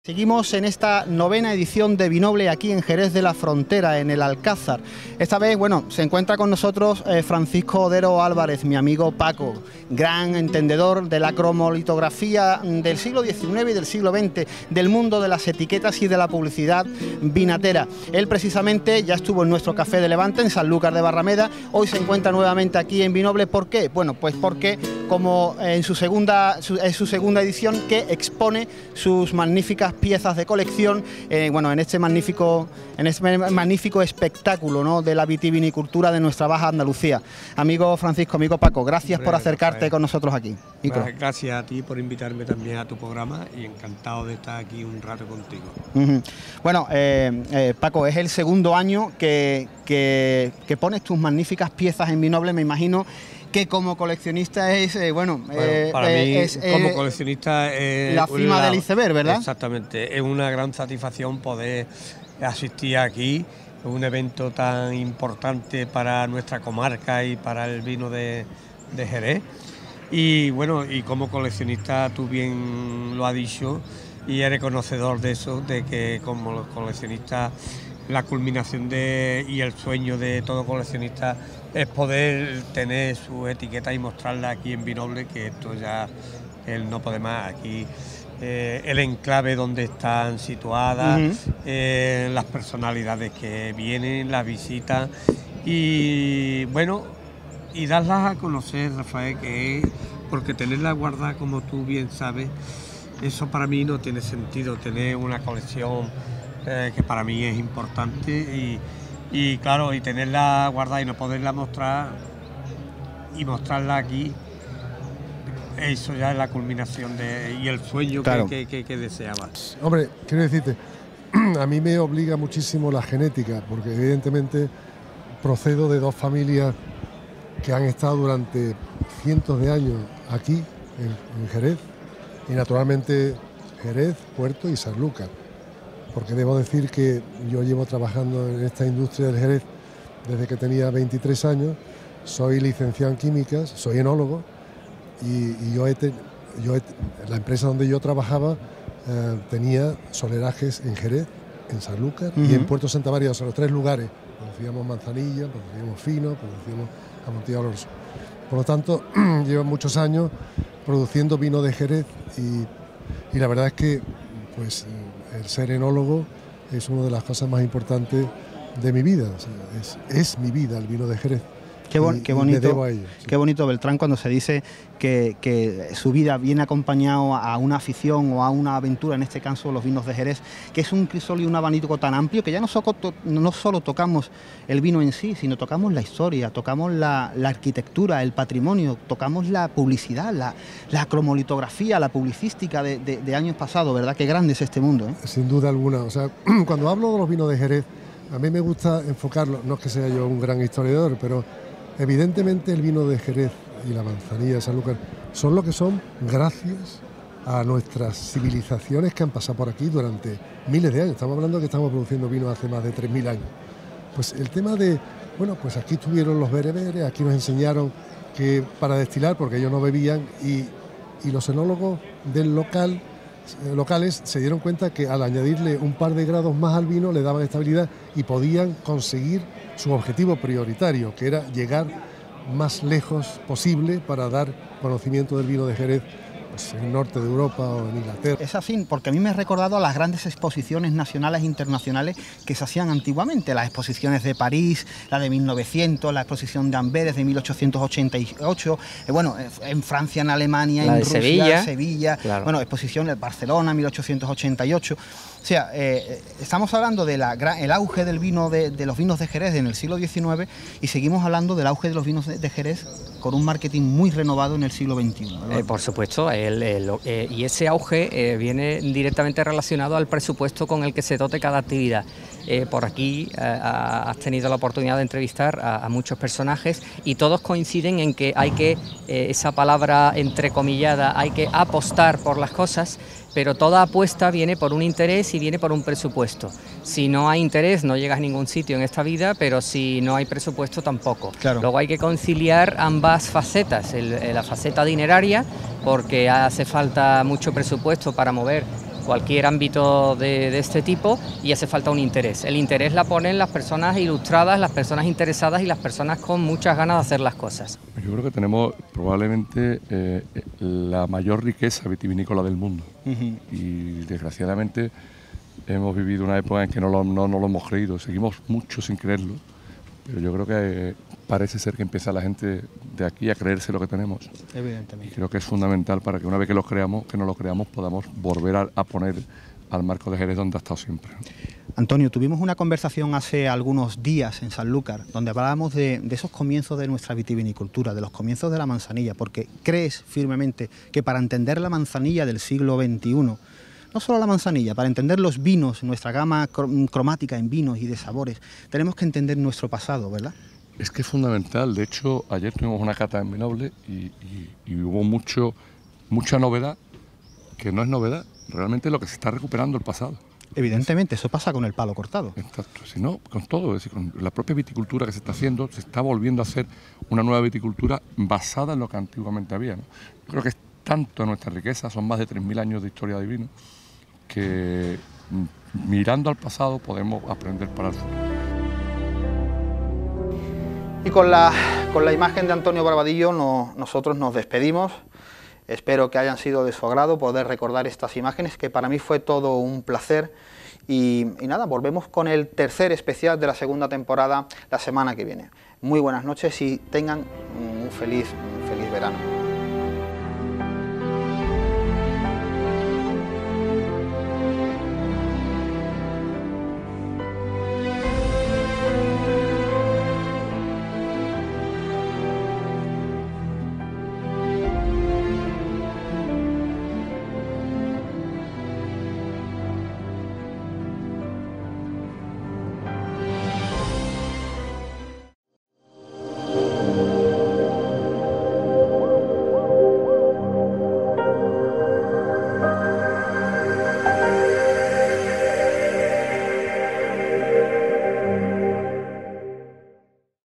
Seguimos en esta 9ª edición de Vinoble aquí en Jerez de la Frontera, en el Alcázar. Esta vez, bueno, se encuentra con nosotros Francisco Odero Álvarez, mi amigo Paco, gran entendedor de la cromolitografía del siglo XIX y del siglo XX, del mundo de las etiquetas y de la publicidad vinatera. Él precisamente ya estuvo en nuestro Café de Levante, en Sanlúcar de Barrameda, hoy se encuentra nuevamente aquí en Vinoble. ¿Por qué? Bueno, pues porque como en su segunda edición, que expone sus magníficas piezas de colección, bueno, en este magnífico espectáculo, ¿no?, de la vitivinicultura de nuestra Baja Andalucía. Amigo Francisco, amigo Paco, gracias por acercarte con nosotros aquí. Gracias a ti por invitarme también a tu programa y encantado de estar aquí un rato contigo. Bueno, Paco, es el segundo año que pones tus magníficas piezas en Vinoble. Me imagino que como coleccionista es, para mí, como coleccionista es la cima del iceberg, ¿verdad? Exactamente, es una gran satisfacción poder asistir aquí, un evento tan importante para nuestra comarca y para el vino de Jerez. Y bueno, y como coleccionista, tú bien lo has dicho, y eres conocedor de eso, de que como coleccionista la culminación y el sueño de todo coleccionista es poder tener su etiqueta y mostrarla aquí en Vinoble, que esto ya él no puede más. Aquí el enclave donde están situadas, las personalidades que vienen, las visitas y bueno, y darlas a conocer, Rafael, que es porque tenerlas guardadas, como tú bien sabes, eso para mí no tiene sentido. Tener una colección que para mí es importante y claro, y tenerla guardada y no poderla mostrar y mostrarla aquí, eso ya es la culminación y el sueño, claro, que deseaba. Hombre, quiero decirte, a mí me obliga muchísimo la genética, porque evidentemente procedo de dos familias que han estado durante cientos de años aquí en Jerez, y naturalmente Jerez, Puerto y Sanlúcar. Porque debo decir que yo llevo trabajando en esta industria del Jerez desde que tenía 23 años, soy licenciado en químicas, soy enólogo y la empresa donde yo trabajaba tenía solerajes en Jerez, en Sanlúcar y en Puerto Santa María, o sea, los tres lugares. Producíamos manzanilla, producíamos fino, producíamos Amontillado Oloroso. Por lo tanto, llevo muchos años produciendo vino de Jerez y la verdad es que pues el ser enólogo es una de las cosas más importantes de mi vida. O sea, es mi vida el vino de Jerez. Qué bonito, me debo a ello, sí. Qué bonito, Beltrán, cuando se dice que su vida viene acompañado a una afición o a una aventura, en este caso los vinos de Jerez, que es un crisol y un abanico tan amplio que ya no solo tocamos el vino en sí, sino tocamos la historia, tocamos la arquitectura, el patrimonio, tocamos la publicidad, la cromolitografía, la publicística de años pasados, ¿verdad? Qué grande es este mundo, ¿eh? Sin duda alguna. O sea, cuando hablo de los vinos de Jerez, a mí me gusta enfocarlo, no es que sea yo un gran historiador, pero evidentemente el vino de Jerez y la manzanilla de Sanlúcar son lo que son gracias a nuestras civilizaciones que han pasado por aquí durante miles de años. Estamos hablando de que estamos produciendo vino hace más de 3.000 años. Pues el tema de, bueno, pues aquí estuvieron los bereberes, aquí nos enseñaron que para destilar, porque ellos no bebían, y los enólogos locales se dieron cuenta que al añadirle un par de grados más al vino le daban estabilidad y podían conseguir su objetivo prioritario, que era llegar más lejos posible para dar conocimiento del vino de Jerez, pues, en el norte de Europa o en Inglaterra. Es así, porque a mí me ha recordado a las grandes exposiciones nacionales e internacionales que se hacían antiguamente, las exposiciones de París, la de 1900, la exposición de Amberes de 1888, bueno, en Francia, en Alemania, la en de Rusia, Sevilla, claro. Bueno, exposiciones de Barcelona, 1888... O sea, estamos hablando del auge del vino de los vinos de Jerez en el siglo XIX y seguimos hablando del auge de los vinos de Jerez con un marketing muy renovado en el siglo XXI. Por supuesto, y ese auge viene directamente relacionado al presupuesto con el que se dote cada actividad. Por aquí has tenido la oportunidad de entrevistar a muchos personajes y todos coinciden en que hay que, esa palabra entrecomillada, hay que apostar por las cosas, pero toda apuesta viene por un interés y viene por un presupuesto. Si no hay interés no llegas a ningún sitio en esta vida, pero si no hay presupuesto tampoco. Claro. Luego hay que conciliar ambas facetas, la faceta dineraria, porque hace falta mucho presupuesto para mover cualquier ámbito de este tipo, y hace falta un interés. El interés la ponen las personas ilustradas, las personas interesadas y las personas con muchas ganas de hacer las cosas. Yo creo que tenemos probablemente la mayor riqueza vitivinícola del mundo. Y desgraciadamente hemos vivido una época en que no lo hemos creído, seguimos mucho sin creerlo, pero yo creo que parece ser que empieza la gente de aquí a creerse lo que tenemos. Evidentemente. Y creo que es fundamental para que una vez que no lo creamos, podamos volver a poner al marco de Jerez donde ha estado siempre. Antonio, tuvimos una conversación hace algunos días en Sanlúcar, donde hablábamos de esos comienzos de nuestra vitivinicultura, de los comienzos de la manzanilla, porque crees firmemente que para entender la manzanilla del siglo XXI, no solo la manzanilla, para entender los vinos, nuestra gama cromática en vinos y de sabores, tenemos que entender nuestro pasado, ¿verdad? Es que es fundamental. De hecho, ayer tuvimos una cata en Vinoble y hubo mucha novedad, que no es novedad, realmente lo que se está recuperando el pasado. Evidentemente, eso pasa con el palo cortado. Exacto, si no, con todo, es decir, con la propia viticultura que se está haciendo, se está volviendo a hacer una nueva viticultura basada en lo que antiguamente había, ¿no? Yo creo que es tanto nuestra riqueza, son más de 3.000 años de historia de vino, que mirando al pasado podemos aprender para el futuro. Y con la imagen de Antonio Barbadillo nosotros nos despedimos. Espero que hayan sido de su agrado poder recordar estas imágenes, que para mí fue todo un placer. Y nada, volvemos con el tercer especial de la segunda temporada la semana que viene. Muy buenas noches y tengan un feliz verano.